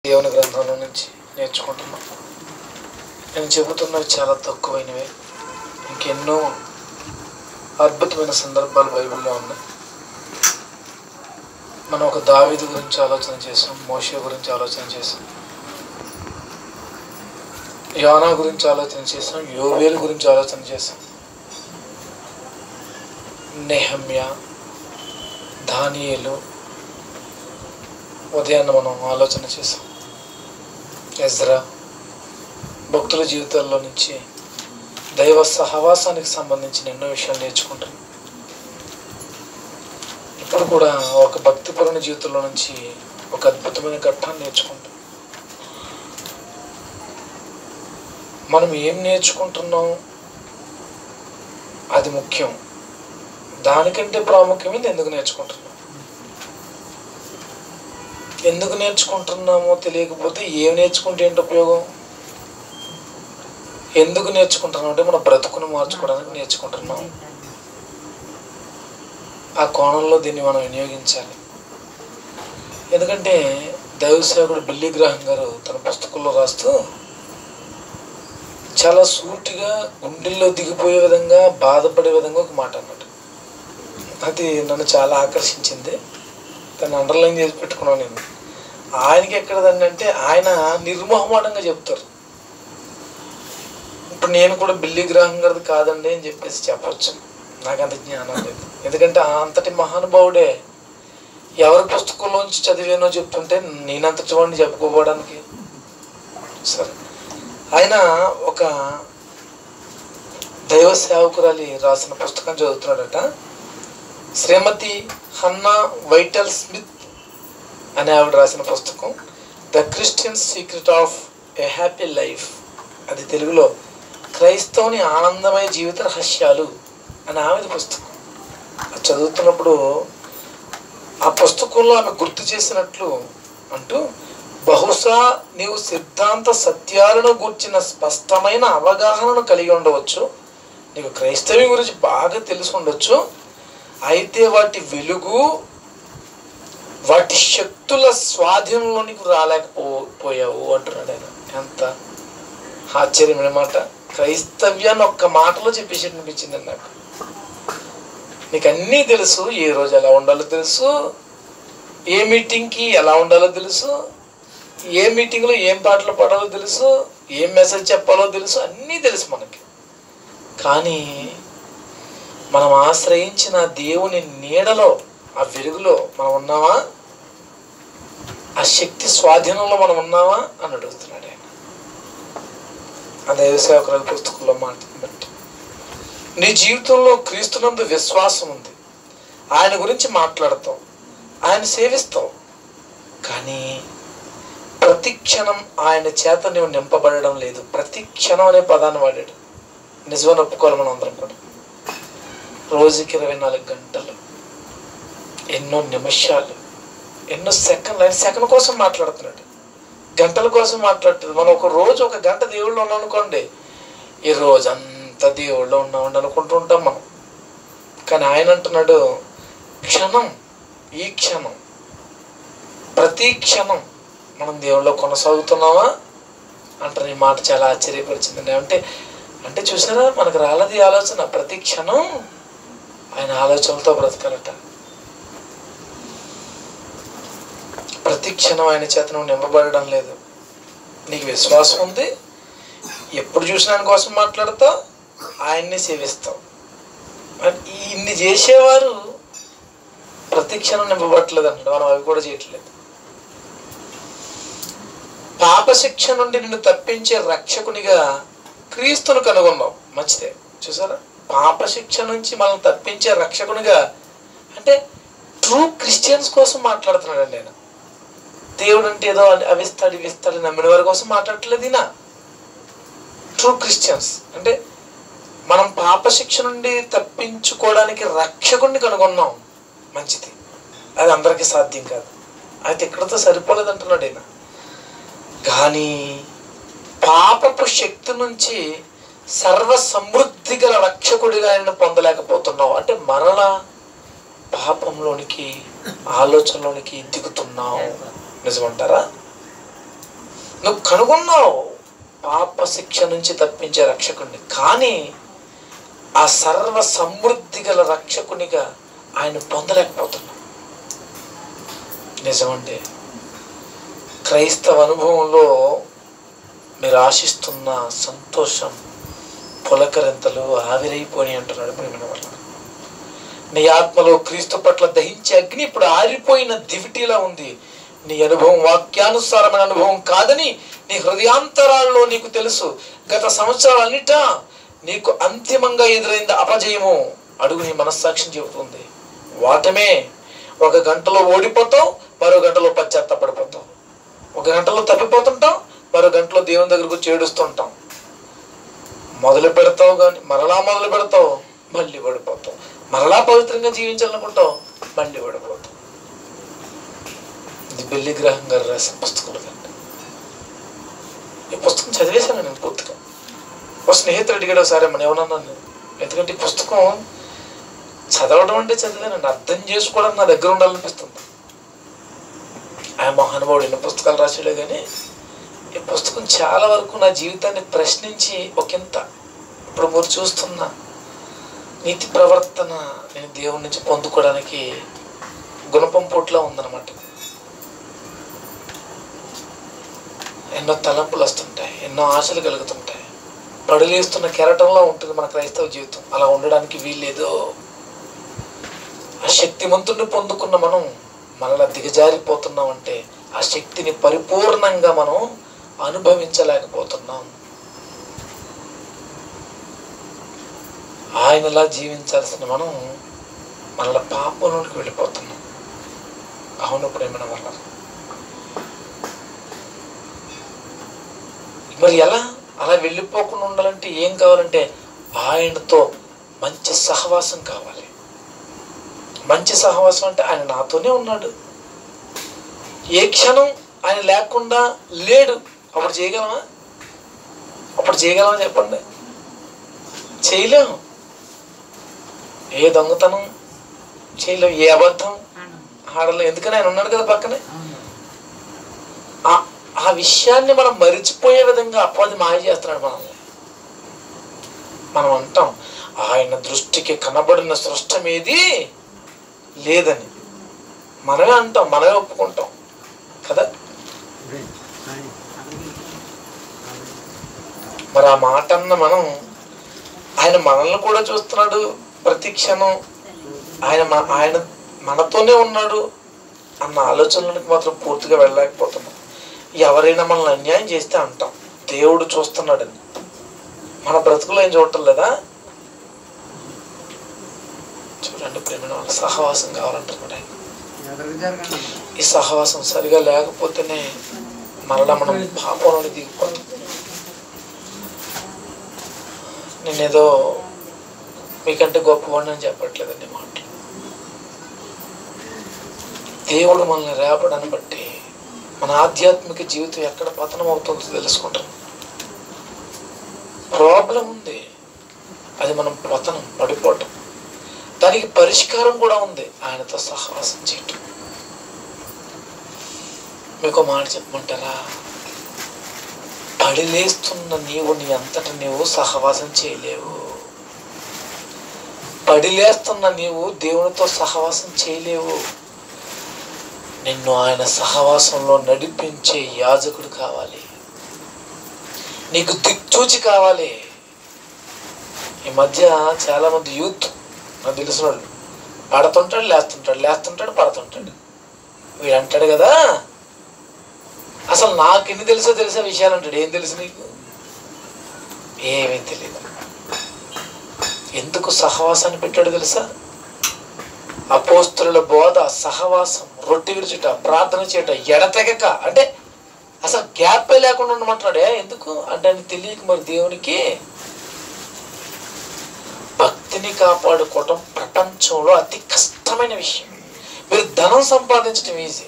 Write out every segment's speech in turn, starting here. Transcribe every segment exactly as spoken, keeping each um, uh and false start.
దేవుని గ్రంథంలో నుంచి నేర్చుకుంటున్నాం. నేను చెబుతున్నవి చాలా తక్కువైనవే. ఇంకెన్నో అద్భుతమైన సందర్భాలు బైబిల్లో ఉన్నాయి. మనం ఒక దావీదు గురించి ఆలోచన చేసాం, మోషే గురించి ఆలోచన చేసాం, యోనా గురించి ఆలోచన చేసాం, యోవేలు గురించి ఆలోచన చేసాం, నెహమ్యా, దానియేలు ఉదయాన్న మనం ఆలోచన చేసాం. ఎజ్రా భక్తుల జీవితాల్లో నుంచి దైవ సహవాసానికి సంబంధించిన ఎన్నో విషయాలు నేర్చుకుంటున్నాం. ఇప్పుడు కూడా ఒక భక్తిపరుని జీవితంలో నుంచి ఒక అద్భుతమైన ఘట్టాన్ని నేర్చుకుంటాం. మనం ఏం నేర్చుకుంటున్నాం అది ముఖ్యం. దానికంటే ప్రాముఖ్యమైనది ఎందుకు నేర్చుకుంటున్నాం. ఎందుకు నేర్చుకుంటున్నామో తెలియకపోతే ఏం నేర్చుకుంటే ఏంటి ఉపయోగం? ఎందుకు నేర్చుకుంటున్నాం అంటే మన బ్రతుకును మార్చుకోవడానికి నేర్చుకుంటున్నాం. ఆ కోణంలో దీన్ని మనం వినియోగించాలి. ఎందుకంటే దైవ సేవకుడు బిల్లీ గ్రాహం గారు తన పుస్తకంలో రాస్తూ చాలా సూటిగా గుండెల్లో దిగిపోయే విధంగా, బాధపడే విధంగా ఒక మాట అన్నట్టు. అది నన్ను చాలా ఆకర్షించింది. దాన్ని అండర్లైన్ చేసి పెట్టుకున్నాను నేను. ఆయనకి ఎక్కడదండి అంటే ఆయన నిర్మోహమాటంగా చెప్తారు. ఇప్పుడు నేను కూడా బిల్లీ గ్రాహం గారిది కాదండి అని చెప్పేసి చెప్పచ్చు. నాకు అంత జ్ఞానం లేదు. ఎందుకంటే అంతటి మహానుభావుడే ఎవరి పుస్తకంలోంచి చదివేనో చెప్తుంటే నేనంతటి వాడిని చెప్పుకోవడానికి సరే. ఆయన ఒక దైవ సేవకురాలి రాసిన పుస్తకం చదువుతున్నాడట. శ్రీమతి హన్నా వైటల్ స్మిత్ అనే ఆవిడ రాసిన పుస్తకం the Christian secret of a happy life. అది తెలుగులో క్రైస్తవుని ఆనందమయ జీవిత రహస్యాలు అని ఆమెది పుస్తకం. అది చదువుతున్నప్పుడు ఆ పుస్తకంలో ఆమె గుర్తు చేసినట్లు అంటూ, బహుశా నీవు సిద్ధాంత సత్యాలను గూర్చిన స్పష్టమైన అవగాహనను కలిగి ఉండవచ్చు, నీకు క్రైస్తవ్యం గురించి బాగా తెలిసి ఉండొచ్చు, అయితే వాటి వెలుగు, వాటి శక్తుల స్వాధీనంలో నీకు రాలేకపోయావు అంటున్నాడు ఆయన. ఎంత ఆశ్చర్యమైన మాట! క్రైస్తవ్యాన్ని ఒక్క మాటలో చెప్పేసి అనిపించింది నాకు. నీకు అన్నీ తెలుసు, ఏ రోజు ఎలా ఉండాలో తెలుసు, ఏ మీటింగ్కి ఎలా ఉండాలో తెలుసు, ఏ మీటింగ్లో ఏం పాటలు పాడాలో తెలుసు, ఏం మెసేజ్ చెప్పాలో తెలుసు, అన్నీ తెలుసు మనకి. కానీ మనం ఆశ్రయించిన దేవుని నీడలో, ఆ వెలుగులో మనం ఉన్నామా? ఆ శక్తి స్వాధీనంలో మనం ఉన్నామా అని అడుగుతున్నాడు ఆయన ఆ దైవ సేవకుల పుస్తకంలో మాటను బట్టి. నీ జీవితంలో క్రీస్తునందు విశ్వాసం ఉంది, ఆయన గురించి మాట్లాడతావు, ఆయన సేవిస్తావు, కానీ ప్రతి క్షణం ఆయన చేత నువ్వు నింపబడడం లేదు. ప్రతి క్షణం అనే పదాన్ని వాడాడు. నిజమని ఒప్పుకోవాలి మనం అందరం కూడా. రోజుకి ఇరవై నాలుగు గంటలు, ఎన్నో నిమిషాలు, ఎన్నో సెకండ్లు. ఆయన సెకండ్ కోసం మాట్లాడుతున్నాడు, గంటల కోసం మాట్లాడుతుంది. మనం ఒక రోజు ఒక గంట దేవుళ్ళు ఉన్నాం అనుకోండి, ఈ రోజు అంతా దేవుళ్ళు ఉన్నామండి అనుకుంటూ ఉంటాం మనం. కానీ ఆయన అంటున్నాడు, క్షణం, ఈ క్షణం, ప్రతి క్షణం మనం దేవుళ్ళలో కొనసాగుతున్నామా అంటారు. ఈ మాట చాలా ఆశ్చర్యపరిచిందండి. అంటే అంటే చూసారా, మనకు రాలది ఆలోచన. ప్రతి క్షణం ఆయన ఆలోచనలతో బ్రతకాలట. ప్రతి క్షణం ఆయన చేత నువ్వు నింపబడడం లేదు. నీకు విశ్వాసం ఉంది, ఎప్పుడు చూసిన ఆయన కోసం మాట్లాడతావు, ఆయన్ని సేవిస్తావు. ఇన్ని చేసేవారు ప్రతి క్షణం నింపబడట్లేదు అంటాడు. మనం అవి కూడా చేయట్లేదు. పాప శిక్ష నుండి నిన్ను తప్పించే రక్షకునిగా క్రీస్తును కనుగొన్నావు. మంచిదే. చూసారా, పాప శిక్ష నుంచి మనం తప్పించే రక్షకునిగా అంటే ట్రూ క్రిస్టియన్స్ కోసం మాట్లాడుతున్నాడండి ఆయన. దేవుడు అంటే ఏదో అవిస్తాడు ఇవిస్తాడు నమ్మిన వారి కోసం మాట్లాడట్లేదు ఈయన. ట్రూ క్రిస్టియన్స్ అంటే మనం పాప శిక్ష నుండి తప్పించుకోవడానికి రక్షకుడిని కనుగొన్నాం. మంచిది, అది అందరికీ సాధ్యం కాదు. అయితే ఇక్కడతో సరిపోలేదు అంటున్నాడు ఈయన. కానీ పాపపు శక్తి నుంచి సర్వ సమృద్ధి గల రక్షకుడిగా ఆయన పొందలేకపోతున్నావు. అంటే మరలా పాపంలోనికి, ఆలోచనలోనికి దిగుతున్నావు. నిజమంటారా? నువ్వు కనుగొన్నావు పాప శిక్ష నుంచి తప్పించే రక్షకుడిని, కానీ ఆ సర్వ సమృద్ధి గల రక్షకునిగా ఆయన పొందలేకపోతున్నావు. నిజమండి, క్రైస్తవ అనుభవంలో మీరు ఆశిస్తున్న సంతోషం పులకరింతలు ఆవిరైపోయి అంటున్నాడు ప్రేమ వల్ల. నీ ఆత్మలో క్రీస్తు పట్ల దహించే అగ్ని ఇప్పుడు ఆరిపోయిన దివిటీలా ఉంది. నీ అనుభవం వాక్యానుసారమైన అనుభవం కాదని నీ హృదయాంతరాల్లో నీకు తెలుసు. గత సంవత్సరాలన్నిటా నీకు అంతిమంగా ఎదురైంది అపజయము. అడుగు నీ మనస్సాక్షిని చెబుతుంది. వాటమే. ఒక గంటలో ఓడిపోతావు, మరో గంటలో పశ్చాత్తాపడిపోతావు. ఒక గంటలో తప్పిపోతుంటాం, మరో గంటలో దేవుని దగ్గరకు చేడుస్తుంటాం. మొదలు పెడతావు కానీ మరలా మొదలు పెడతావు, మళ్ళీ ఓడిపోతావు. మరలా పవిత్రంగా జీవించాలనుకుంటావు, మళ్ళీ ఓడిపోతావు. ఇది బిల్లీ గ్రహం గారు రాసిన పుస్తకాలు కండి. ఈ పుస్తకం చదివేశాను నేను పూర్తిగా. ఒక స్నేహితుడు అడిగాడు ఒకసారి, మనం ఏమన్నాను, ఎందుకంటే ఈ పుస్తకం చదవడం అంటే చదివానండి, అర్థం చేసుకోవడం నా దగ్గర ఉండాలనిపిస్తుంది. ఆయన మహానుభావుడు ఎన్నో పుస్తకాలు రాసాడే కానీ ఈ పుస్తకం చాలా వరకు నా జీవితాన్ని ప్రశ్నించి ఒకంత ఇప్పుడు మీరు చూస్తున్న నీతి ప్రవర్తన నేను దేవుడి నుంచి పొందుకోవడానికి గుణపం పోట్లా ఉందన్నమాట. ఎన్నో తలంపులు వస్తుంటాయి, ఎన్నో ఆశలు కలుగుతుంటాయి. పడులేస్తున్న కెరటంలో ఉంటుంది మన క్రైస్తవ జీవితం. అలా ఉండడానికి వీల్లేదు. ఆ శక్తిమంతుడిని పొందుకున్న మనం మనలా దిగజారిపోతున్నామంటే ఆ శక్తిని పరిపూర్ణంగా మనం అనుభవించలేకపోతున్నాం. ఆయనలా జీవించాల్సిన మనం మనల పాపంలోకి వెళ్ళిపోతున్నాం. అవును ప్రేమ వల్ల. మరి ఎలా అలా వెళ్ళిపోకుండా ఉండాలంటే ఏం కావాలంటే ఆయనతో మంచి సహవాసం కావాలి. మంచి సహవాసం అంటే ఆయన నాతోనే ఉన్నాడు. ఏ క్షణం ఆయన లేకుండా లేడు. అప్పుడు చేయగలమా? అప్పుడు చేయగలమా చెప్పండి? చేయలేము. ఏ దొంగతనం చేయలేము, ఏ అబద్ధం ఆడలేము. ఎందుకని ఆయన ఉన్నాడు కదా పక్కనే. ఆ విషయాన్ని మనం మరిచిపోయే విధంగా అపవాది మాయ చేస్తున్నాడు మనల్ని. మనం అంటాం ఆయన దృష్టికి కనబడిన సృష్టం ఏది లేదని. మనమే అంటాం, మనమే ఒప్పుకుంటాం కదా. మరి ఆ మాట అన్న మనం ఆయన మనల్ని కూడా చూస్తున్నాడు ప్రతి క్షణం. ఆయన ఆయన మనతోనే ఉన్నాడు అన్న ఆలోచనలకు మాత్రం పూర్తిగా వెళ్ళలేకపోతున్నాం. ఎవరైనా మనల్ని అన్యాయం చేస్తే అంటాం దేవుడు చూస్తున్నాడని. మన బ్రతుకులో ఏం చూడటం లేదా? చూడండి ప్రేమ, సహవాసం కావాలంటున్నాడు ఆయన. ఈ సహవాసం సరిగా లేకపోతేనే మరలా మనం పాపంలోని దిగిపోతాం. నేనేదో మీకంటే గొప్పవాడిని అని చెప్పట్లేదండి మాట. దేవుడు మనల్ని రేపడాన్ని బట్టి మన ఆధ్యాత్మిక జీవితం ఎక్కడ పతనం అవుతుందో తెలుసుకుంటాం. ప్రాబ్లం ఉంది, అది మనం పతనం పడిపోవటం. దానికి పరిష్కారం కూడా ఉంది, ఆయనతో సహవాసం చేయటం. మీకు మాట చెప్పమంటారా? పడిలేస్తున్న నీవు నీ అంతట నీవు సహవాసం చేయలేవు. పడిలేస్తున్న నీవు దేవునితో సహవాసం చేయలేవు. నిన్ను ఆయన సహవాసంలో నడిపించే యాజకుడు కావాలి, నీకు దిక్చూచి కావాలి. ఈ మధ్య చాలా మంది యూత్ నాకు తెలిసిన వాళ్ళు పడుతుంటాడు, లేస్తుంటాడు, లేస్తుంటాడు, పడుతుంటాడు. వీడు అంటాడు కదా, అసలు నాకు ఎన్ని తెలుసో తెలిసే విషయాలు అంటాడు. ఏం తెలుసు నీకు? ఏమీ తెలియదు. ఎందుకు సహవాసాన్ని పెట్టాడు తెలుసా? అపోస్తలుల బోధ, సహవాసం, రొట్టె విరుచుట, ప్రార్థన చేయట ఎడతెగక, అంటే అసలు గ్యాపే లేకుండా ఉండమంటున్నాడే. ఎందుకు అంటే అని తెలియక మరి దేవునికి భక్తిని కాపాడుకోవటం ప్రపంచంలో అతి కష్టమైన విషయం. మీరు ధనం సంపాదించడం ఈజీ.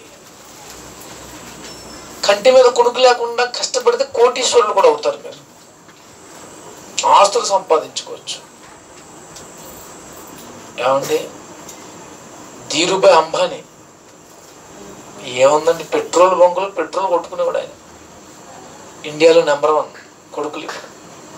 కంటి మీద కొనుక్కు లేకుండా కష్టపడితే కోటీశ్వరులు కూడా అవుతారు. మీరు ఆస్తులు సంపాదించుకోవచ్చు. ఏమండి, ధీరుభాయ్ అంబానీ ఏముందండి, పెట్రోల్ బంకులు పెట్రోల్ కొట్టుకునేవాడు ఆయన. ఇండియాలో నెంబర్ వన్ కొడుకులు ఇప్పుడు.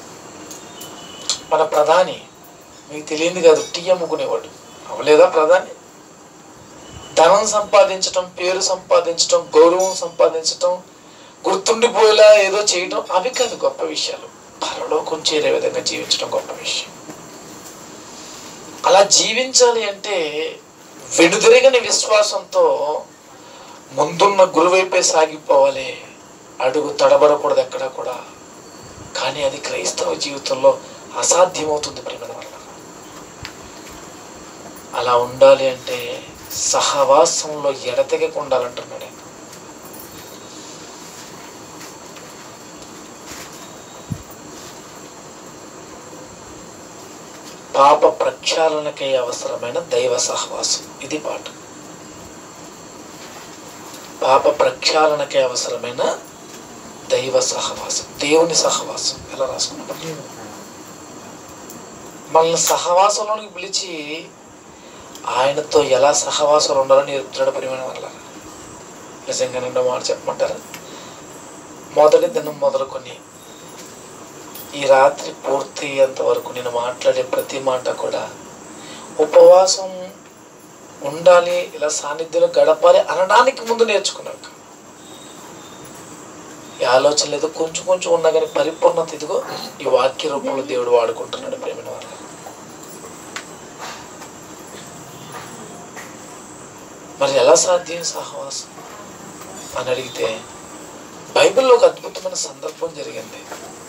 మన ప్రధాని మీకు తెలియంది కాదు, టీ అమ్ముకునేవాడు అవలేదా ప్రధాని? ధనం సంపాదించటం, పేరు సంపాదించటం, గౌరవం సంపాదించటం, గుర్తుండిపోయేలా ఏదో చేయడం అవి కాదు గొప్ప విషయాలు. పరలోకం చేరే విధంగా జీవించడం గొప్ప విషయం. అలా జీవించాలి అంటే వెనుదిరగని విశ్వాసంతో ముందున్న గురువైపే సాగిపోవాలి. అడుగు తడబడకూడదు ఎక్కడా కూడా. కానీ అది క్రైస్తవ జీవితంలో అసాధ్యమవుతుంది ప్రేమ వల్ల. అలా ఉండాలి అంటే సహవాసంలో ఎడతెగక ఉండాలంటున్నాడు. పాప ప్రక్షాళనకై అవసరమైన దైవ సహవాసం, ఇది పాట. పాప ప్రక్షాళనకై అవసరమైన దైవ సహవాసం, దేవుని సహవాసం. ఎలా రాసుకున్నాడు? మనల్ని సహవాసంలోనికి పిలిచి ఆయనతో ఎలా సహవాసాలు ఉండాలో నేర్పుతున్నాడు ప్రియమైన వల్ల. నిజంగా నిన్న మాట చెప్పమంటారా? మొదటి దినం మొదలుకొని ఈ రాత్రి పూర్తి అయ్యేంత వరకు నేను మాట్లాడే ప్రతి మాట కూడా ఉపవాసం ఉండాలి, ఇలా సాన్నిధ్యంలో గడపాలి అనడానికి ముందు నేర్చుకున్నాక ఈ ఆలోచన లేదు. కొంచెం కొంచెం ఉన్నా కానీ పరిపూర్ణత ఇదిగో ఈ వాక్య రూపంలో దేవుడు వాడుకుంటున్నాడు ప్రేమైన వల్ల. మరి ఎలా సాధ్యం సహవాసం అని అడిగితే బైబిల్లో ఒక అద్భుతమైన సందర్భం జరిగింది.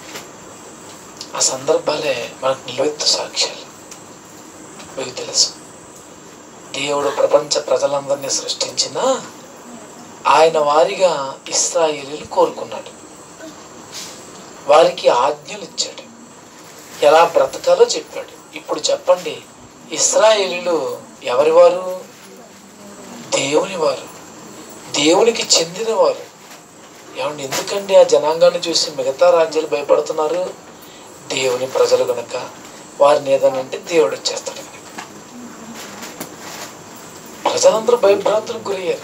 ఆ సందర్భాలే మనకు నిలువెత్తు సాక్ష్యాలు. మీకు తెలుసు, దేవుడు ప్రపంచ ప్రజలందరినీ సృష్టించిన ఆయన వారిగా ఇశ్రాయేలీయులు కోరుకున్నాడు. వారికి ఆజ్ఞలు ఇచ్చాడు, ఎలా బ్రతకాలో చెప్పాడు. ఇప్పుడు చెప్పండి, ఇశ్రాయేలీయులు ఎవరి వారు? దేవుని వారు, దేవునికి చెందిన వారు. ఏమండి, ఎందుకండి ఆ జనాంగాన్ని చూసి మిగతా రాజ్యాలు భయపడుతున్నారు? దేవుని ప్రజలు కనుక, వారిని ఏదనంటే దేవుడు వచ్చేస్తాడు కనుక. ప్రజలందరూ భయభ్రాంతులకు గురయ్యారు.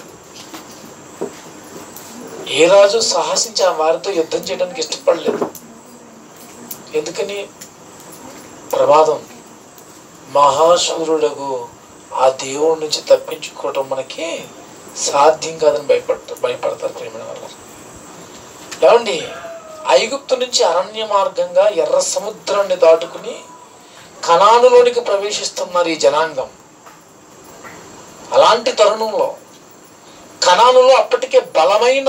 ఏ రాజు సాహసించి ఆ వారితో యుద్ధం చేయడానికి ఇష్టపడలేదు. ఎందుకని? ప్రమాదం. మహాశూరుడగు ఆ దేవుడి నుంచి తప్పించుకోవటం మనకి సాధ్యం కాదని భయపడతారు భయపడతారు ప్రేమ వల్ల. ఏమండి, ఐగుప్తు నుంచి అరణ్య మార్గంగా ఎర్ర సముద్రాన్ని దాటుకుని కనానులోనికి ప్రవేశిస్తున్నారు ఈ జనాంగం. అలాంటి తరుణంలో కనానులో అప్పటికే బలమైన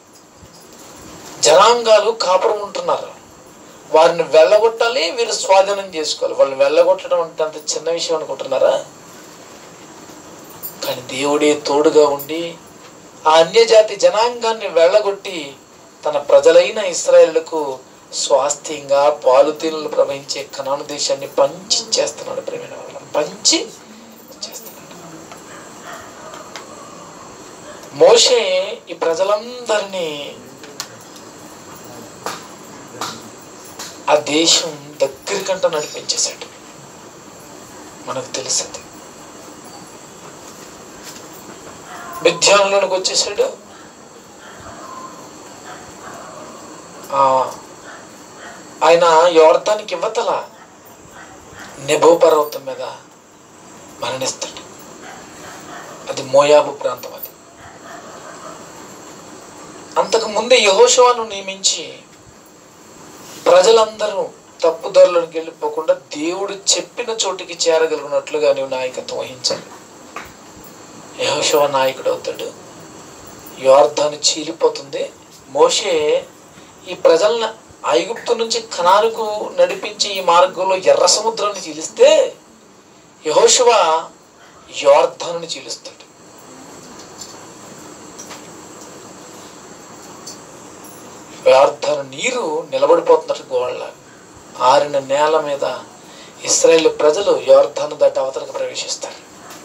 జనాంగాలు కాపురం ఉంటున్నారు. వారిని వెళ్ళగొట్టాలి, వీరు స్వాధీనం చేసుకోవాలి. వాళ్ళని వెళ్ళగొట్టడం అంటే అంత చిన్న విషయం అనుకుంటున్నారా? కానీ దేవుడే తోడుగా ఉండి ఆ అన్యజాతి జనాంగాన్ని వెళ్ళగొట్టి తన ప్రజలైన ఇశ్రాయేలుకు స్వాస్థ్యంగా పాలుతీనులు ప్రవహించే కనాను దేశాన్ని పంచి చేస్తున్నాడు ప్రేమైన వాళ్ళ. పంచి చేస్తున్నాడు. మోషే ఈ ప్రజలందరినీ ఆ దేశం దగ్గరికంట నడిపించేశాడు. మనకు తెలిసింది. మిద్యానులోనికి వచ్చేసాడు. ఆయన యోర్దానికి ఇవ్వతల నెబో పర్వతం మీద మరణిస్తాడు. అది మోయాబు ప్రాంతం. అది అంతకు ముందే యెహోషువను నియమించి ప్రజలందరూ తప్పుదారులకు వెళ్ళిపోకుండా దేవుడు చెప్పిన చోటికి చేరగలిగినట్లుగా నీవు నాయకత్వం వహించాలి. యెహోషువ నాయకుడు అవుతాడు. యోర్దాను చీలిపోతుంది. మోషే ఈ ప్రజలను ఐగుప్తు నుంచి కనానుకు నడిపించి ఈ మార్గంలో ఎర్ర సముద్రాన్ని చీలిస్తే యెహోషువ యోర్దానుని చీలుస్తాడు. యోర్దాను నీరు నిలబడిపోతున్నట్టు గోళ్ళ ఆరిన నేల మీద ఇశ్రాయేలు ప్రజలు యోర్దాను దాటి అవతలకు ప్రవేశిస్తారు.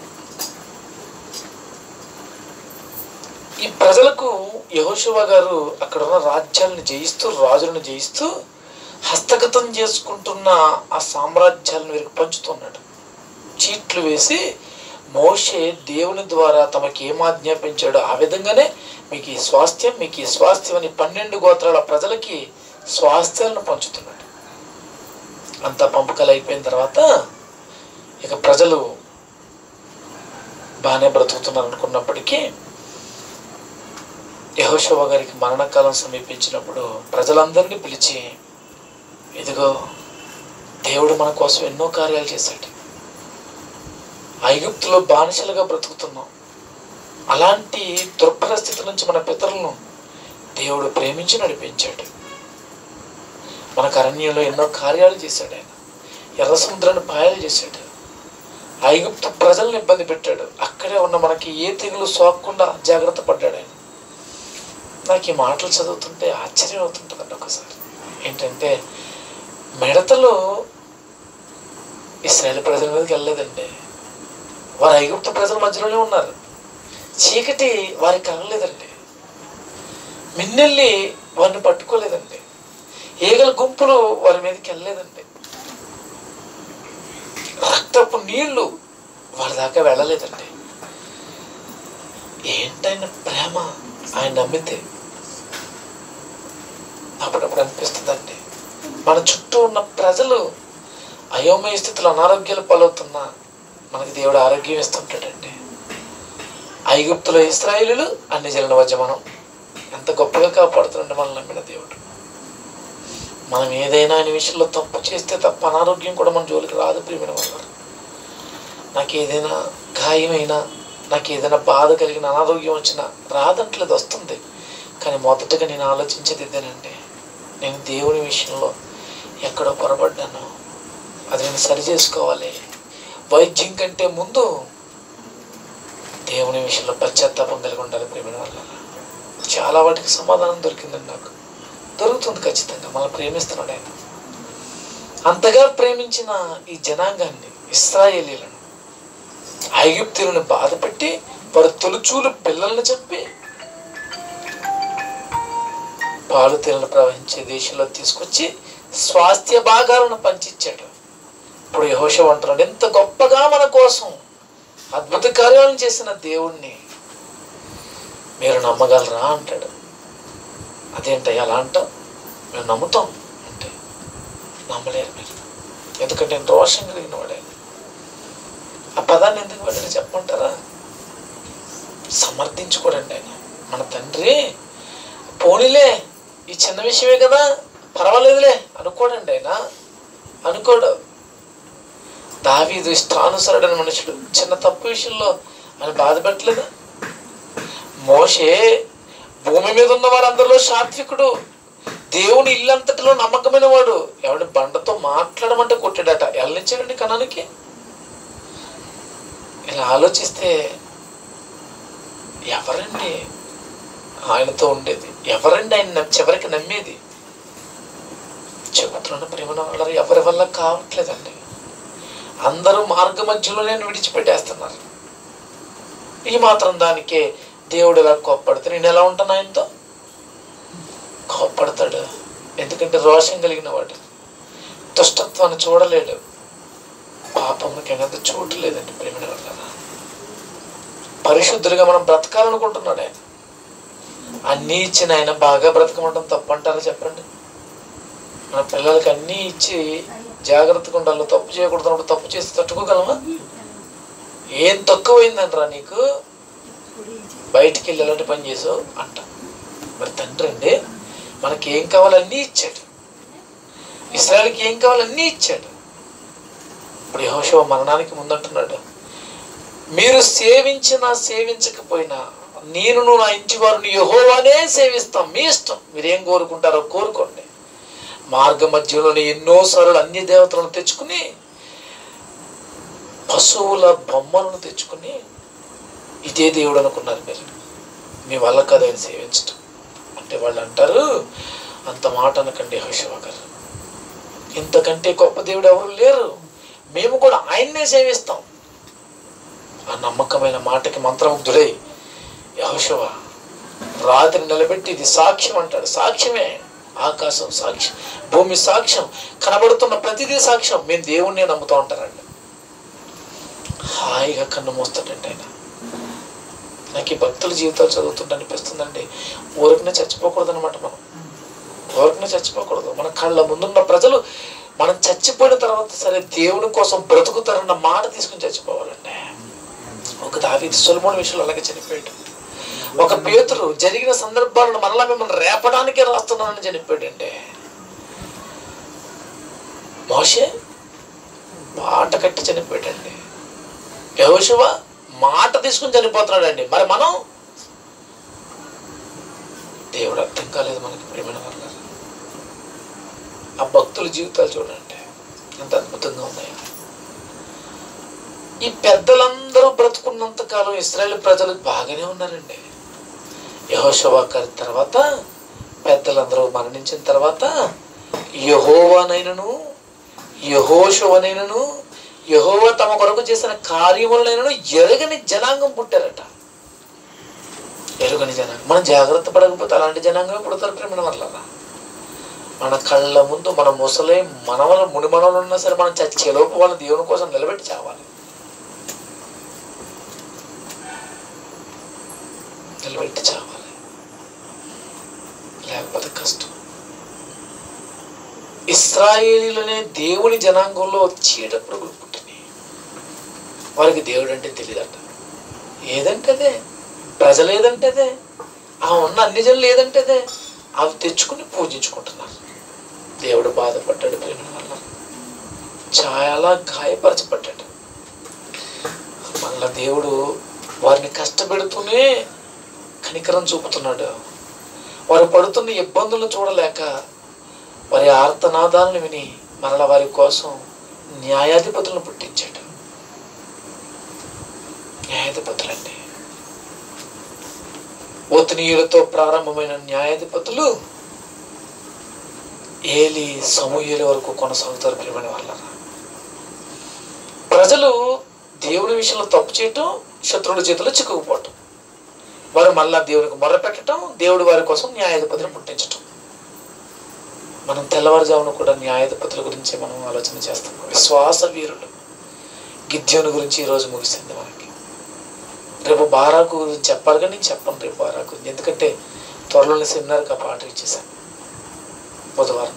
ఈ ప్రజలకు యెహోషువ గారు అక్కడ ఉన్న రాజ్యాలను జయిస్తూ, రాజులను జయిస్తూ హస్తగతం చేసుకుంటున్న ఆ సామ్రాజ్యాలను వీరికి పంచుతున్నాడు. చీట్లు వేసి మోషే దేవుని ద్వారా తమకి ఏం ఆజ్ఞాపించాడో ఆ విధంగానే మీకు ఈ స్వాస్థ్యం మీకు ఈ స్వాస్థ్యం అని పన్నెండు గోత్రాల ప్రజలకి స్వాస్థ్యాలను పంచుతున్నాడు. అంతా పంపకాలు అయిపోయిన తర్వాత ఇక ప్రజలు బాగానే బ్రతుకుతున్నారు అనుకున్నప్పటికీ యెహోషువ గారికి మరణకాలం సమీపించినప్పుడు ప్రజలందరినీ పిలిచి, ఇదిగో దేవుడు మన కోసం ఎన్నో కార్యాలు చేశాడు. ఐగుప్తులో బానిసలుగా బ్రతుకుతున్నాం. అలాంటి దుర్పరిస్థితి నుంచి మన పితరులను దేవుడు ప్రేమించి నడిపించాడు. మనకు అరణ్యంలో ఎన్నో కార్యాలు చేశాడు. ఆయన ఎర్ర సముద్రాన్ని పాయలు చేశాడు. ఐగుప్తు ప్రజలను ఇబ్బంది పెట్టాడు. అక్కడే ఉన్న మనకి ఏ తెగులు సోకకుండా జాగ్రత్త పడ్డాడు ఆయన. నాకు ఈ మాటలు చదువుతుంటే ఆశ్చర్యం అవుతుంటుందండి. ఒకసారి ఏంటంటే మిడతలు ఇశ్రాయేలు ప్రజల మీదకి వెళ్ళలేదండి. వారు ఐగుప్తు ప్రజల మధ్యలోనే ఉన్నారు. చీకటి వారికి కలగలేదండి. మిన్నెల్లి వారిని పట్టుకోలేదండి. ఈగల గుంపులు వారి మీదకి వెళ్ళలేదండి. రక్తపు నీళ్లు వారి దాకా వెళ్ళలేదండి. ఏంటైన ప్రేమ ఆయన నమ్మితే అప్పుడప్పుడు అనిపిస్తుందండి. మన చుట్టూ ఉన్న ప్రజలు అయోమయ స్థితిలో అనారోగ్యాలు పాలవుతున్నా మనకి దేవుడు ఆరోగ్యం ఇస్తుంటాడండి. ఐగుప్తులో ఇశ్రాయేలీయులు, అన్ని జనుల మధ్య మనం ఎంత గొప్పగా కాపాడుతుండే మనల్ని నమ్మిన దేవుడు. మనం ఏదైనా ఆయన విషయంలో తప్పు చేస్తే తప్ప అనారోగ్యం కూడా మన జోలికి రాదు. ప్రియమైన వారు, నాకు ఏదైనా గాయమైనా నాకు ఏదైనా బాధ కలిగిన అనారోగ్యం వచ్చినా రాదంటలేదు, వస్తుంది. కానీ మొదటగా నేను ఆలోచించేది ఇదేనండి, నేను దేవుని విషయంలో ఎక్కడో పొరపడ్డాను, అది నేను సరి చేసుకోవాలి. వైద్యం కంటే ముందు దేవుని విషయంలో పశ్చాత్తాపం కలిగి ఉండాలి. ప్రేమైన వల్ల చాలా వాటికి సమాధానం దొరికిందండి. నాకు దొరుకుతుంది ఖచ్చితంగా. మనం ప్రేమిస్తున్నాడు ఆయన. అంతగా ప్రేమించిన ఈ జనాంగాన్ని, ఇశ్రాయేలీయులను, ఐగుప్తీయులను బాధపెట్టి వారు తొలుచూలు పిల్లల్ని చంపి పాలు తేనెలు ప్రవహించే దేశంలో తీసుకొచ్చి స్వాస్థ్య భాగాలను పంచిచ్చాడు. ఇప్పుడు యెహోషువ అంటున్నాడు, ఎంత గొప్పగా మన కోసం అద్భుత కార్యాలను చేసిన దేవుణ్ణి మీరు నమ్మగలరా అంటాడు. అదేంటయ్యా అలా అంటాం? మేము నమ్ముతాం అంటే నమ్మలేరు మీరు, ఎందుకంటే నేను రోషం కలిగిన వాడే. ఆ పదాన్ని ఎందుకు వాడాడు చెప్పమంటారా? సమర్థించుకోడండి ఆయన. మన తండ్రి పోనీలే ఈ చిన్న విషయమే కదా పర్వాలేదులే అనుకోడండి ఆయన. అనుకోడు. దావీదు ఇష్టానుసరుడైన మనుషుడు, చిన్న తప్పు విషయంలో ఆయన బాధ పెట్టలేదు. మోషే భూమి మీద ఉన్న వారందరిలో సాత్వికుడు, దేవుని ఇల్లంతటిలో నమ్మకమైన వాడు. ఎవడి బండతో మాట్లాడమంటే కొట్టాడట. ఎల్లించాడండి కణానికి. ఇలా ఆలోచిస్తే ఎవరండి ఆయనతో ఉండేది? ఎవరండి ఆయన చివరికి నమ్మేది? చెబుతున్నాను ప్రేమ వాళ్ళు ఎవరి వల్ల కావట్లేదండి. అందరూ మార్గ మధ్యలోనే విడిచిపెట్టేస్తున్నారు. ఈ మాత్రం దానికే దేవుడు ఎలా కోప్పడితే నేను ఎలా ఉంటాను? ఆయనతో కోప్పడతాడు. ఎందుకంటే రోషం కలిగిన వాడు, దుష్టత్వాన్ని చూడలేడు, పాపమునికి అనేది చోటు లేదండి. ప్రేమిన వల్ల పరిశుద్ధుడిగా మనం బ్రతకాలనుకుంటున్నాడు ఆయన. అన్నీ ఇచ్చిన ఆయన బాగా బ్రతకమంటాం తప్పంటారా చెప్పండి? మన పిల్లలకి అన్నీ ఇచ్చి జాగ్రత్తగా ఉండాలి, తప్పు చేయకూడదు. తప్పు చేసి తట్టుకోగలమా? ఏం తక్కువైందంటరా నీకు, బయటికి వెళ్ళి ఎలాంటి పని చేసావు అంట. మరి తండ్రి అండి మనకి ఏం కావాలో అన్నీ ఇచ్చాడు. ఇశ్రాయేలుకి ఏం కావాలో అన్నీ ఇచ్చాడు. ఇప్పుడు యెహోషువ మరణానికి ముందంటున్నాడు, మీరు సేవించినా సేవించకపోయినా నేను నా ఇంటి వారిని యెహోవానే సేవిస్తాం. మీ ఇష్టం, మీరేం కోరుకుంటారో కోరుకోండి. మార్గ మధ్యలోనే ఎన్నోసార్లు అన్య దేవతలను తెచ్చుకుని, పశువుల బొమ్మలను తెచ్చుకుని ఇదే దేవుడు అనుకున్నారు మీరు. మీ వల్ల కదా ఆయన సేవించటం అంటే. వాళ్ళు అంటారు, అంత మాట అనకండి యెహోషువ గారు, ఇంతకంటే గొప్ప దేవుడు ఎవరు లేరు, మేము కూడా ఆయన్నే సేవిస్తాం. ఆ నమ్మకమైన మాటకి మంత్రముగ్ధుడై యెహోషువ రాత్రి నిలబెట్టి ఇది సాక్ష్యం అంటాడు. సాక్ష్యమే, ఆకాశం సాక్ష్యం, భూమి సాక్ష్యం, కనబడుతున్న ప్రతిదీ సాక్ష్యం, మేము దేవుణ్ణే నమ్ముతూ ఉంటారండి. ఆ హాయిగా కన్ను మోస్తాడండి ఆయన. నాకు ఈ భక్తుల జీవితాలు చదువుతుంటే అనిపిస్తుందండి, ఊరికనే చచ్చిపోకూడదు అనమాట. మనం ఊరికనే చచ్చిపోకూడదు. మన కళ్ళ ముందున్న ప్రజలు మనం చచ్చిపోయిన తర్వాత సరే దేవుని కోసం బ్రతుకుతారన్న మాట తీసుకుని చచ్చిపోవాలండి. ఒక దావీదు సొలొమోను విషయంలో అలాగే చనిపోయాడు. ఒక పేతురు జరిగిన సందర్భాలను మరలా మిమ్మల్ని రేపడానికే రాస్తున్నానని చనిపోయాడండి. మోషే మాట కట్టి చనిపోయాడండి. యెహోషువ మాట తీసుకుని చనిపోతున్నాడండి. మరి మనం దేవుడు అర్థం కాలేదు మనకి. ప్రేమైన వల్ల ఆ భక్తుల జీవితాలు చూడండి ఎంత అద్భుతంగా ఉన్నాయో. ఈ పెద్దలందరూ బ్రతుకున్నంత కాలం ఇశ్రాయేలు ప్రజలు బాగానే ఉన్నారండి. యెహోషువ తర్వాత పెద్దలందరూ మరణించిన తర్వాత యెహోవానైనను యెహోషువనైనను యెహోవా తమ కొరకు చేసిన కార్యములనైనను ఎరగని జనాంగం పుట్టారట. ఎరుగని జనాంగం. మనం జాగ్రత్త పడకపోతే అలాంటి జనాంగం పుడతారు. ప్రేమ వల్ల మన కళ్ళ ముందు మన ముసలే మనవల ముడి మనవలు ఉన్నా సరే మనం చచ్చేలోపు వాళ్ళ దేవుని కోసం నిలబెట్టి చావాలి. నిలబెట్టి చావాలి, లేకపోతే కష్టం. ఇశ్రాయేలీలనే దేవుని జనాంగంలో చీడపురుగులు పుట్టినాయి. వారికి దేవుడు అంటే తెలియదట. ఏదంటే అదే, ప్రజలు ఏదంటే అదే, ఆ ఉన్న అన్ని జనులు ఏదంటే అదే, అవి తెచ్చుకుని పూజించుకుంటున్నారు. దేవుడు బాధపడ్డాడు. ప్రేమ వల్ల చాలా గాయపరచబడ్డాడు. మళ్ళా దేవుడు వారిని కష్టపెడుతూనే కనికరం చూపుతున్నాడు. వారు పడుతున్న ఇబ్బందులను చూడలేక వారి ఆర్తనాదాలను విని మరలా వారి కోసం న్యాయాధిపతులను పుట్టించాడు. న్యాయాధిపతులండి, ఒత్నీయులతో ప్రారంభమైన న్యాయాధిపతులు ఏలి సమూయేలు వరకు కొనసాగుతారు. ప్రియమైన వాళ్ళ ప్రజలు దేవుని విషయంలో తప్పు చేయటం, శత్రువుల చేతిలో చిక్కుకుపోవటం, వారు మళ్ళా దేవునికి మొర్ర పెట్టడం, దేవుడు వారి కోసం న్యాయాధిపతులను పుట్టించటం. మనం తెల్లవారుజామున కూడా న్యాయాధిపతుల గురించి మనం ఆలోచన చేస్తాం. విశ్వాస వీరులు. గిద్యోను గురించి ఈరోజు ముగిసింది మనకి. రేపు బారాకు గురించి చెప్పాలి, కానీ నేను చెప్పను రేపు బారాకు గురించి, ఎందుకంటే త్వరలోనే సెమినార్కి ఆ పాట ఇచ్చేసాను బుధవారం.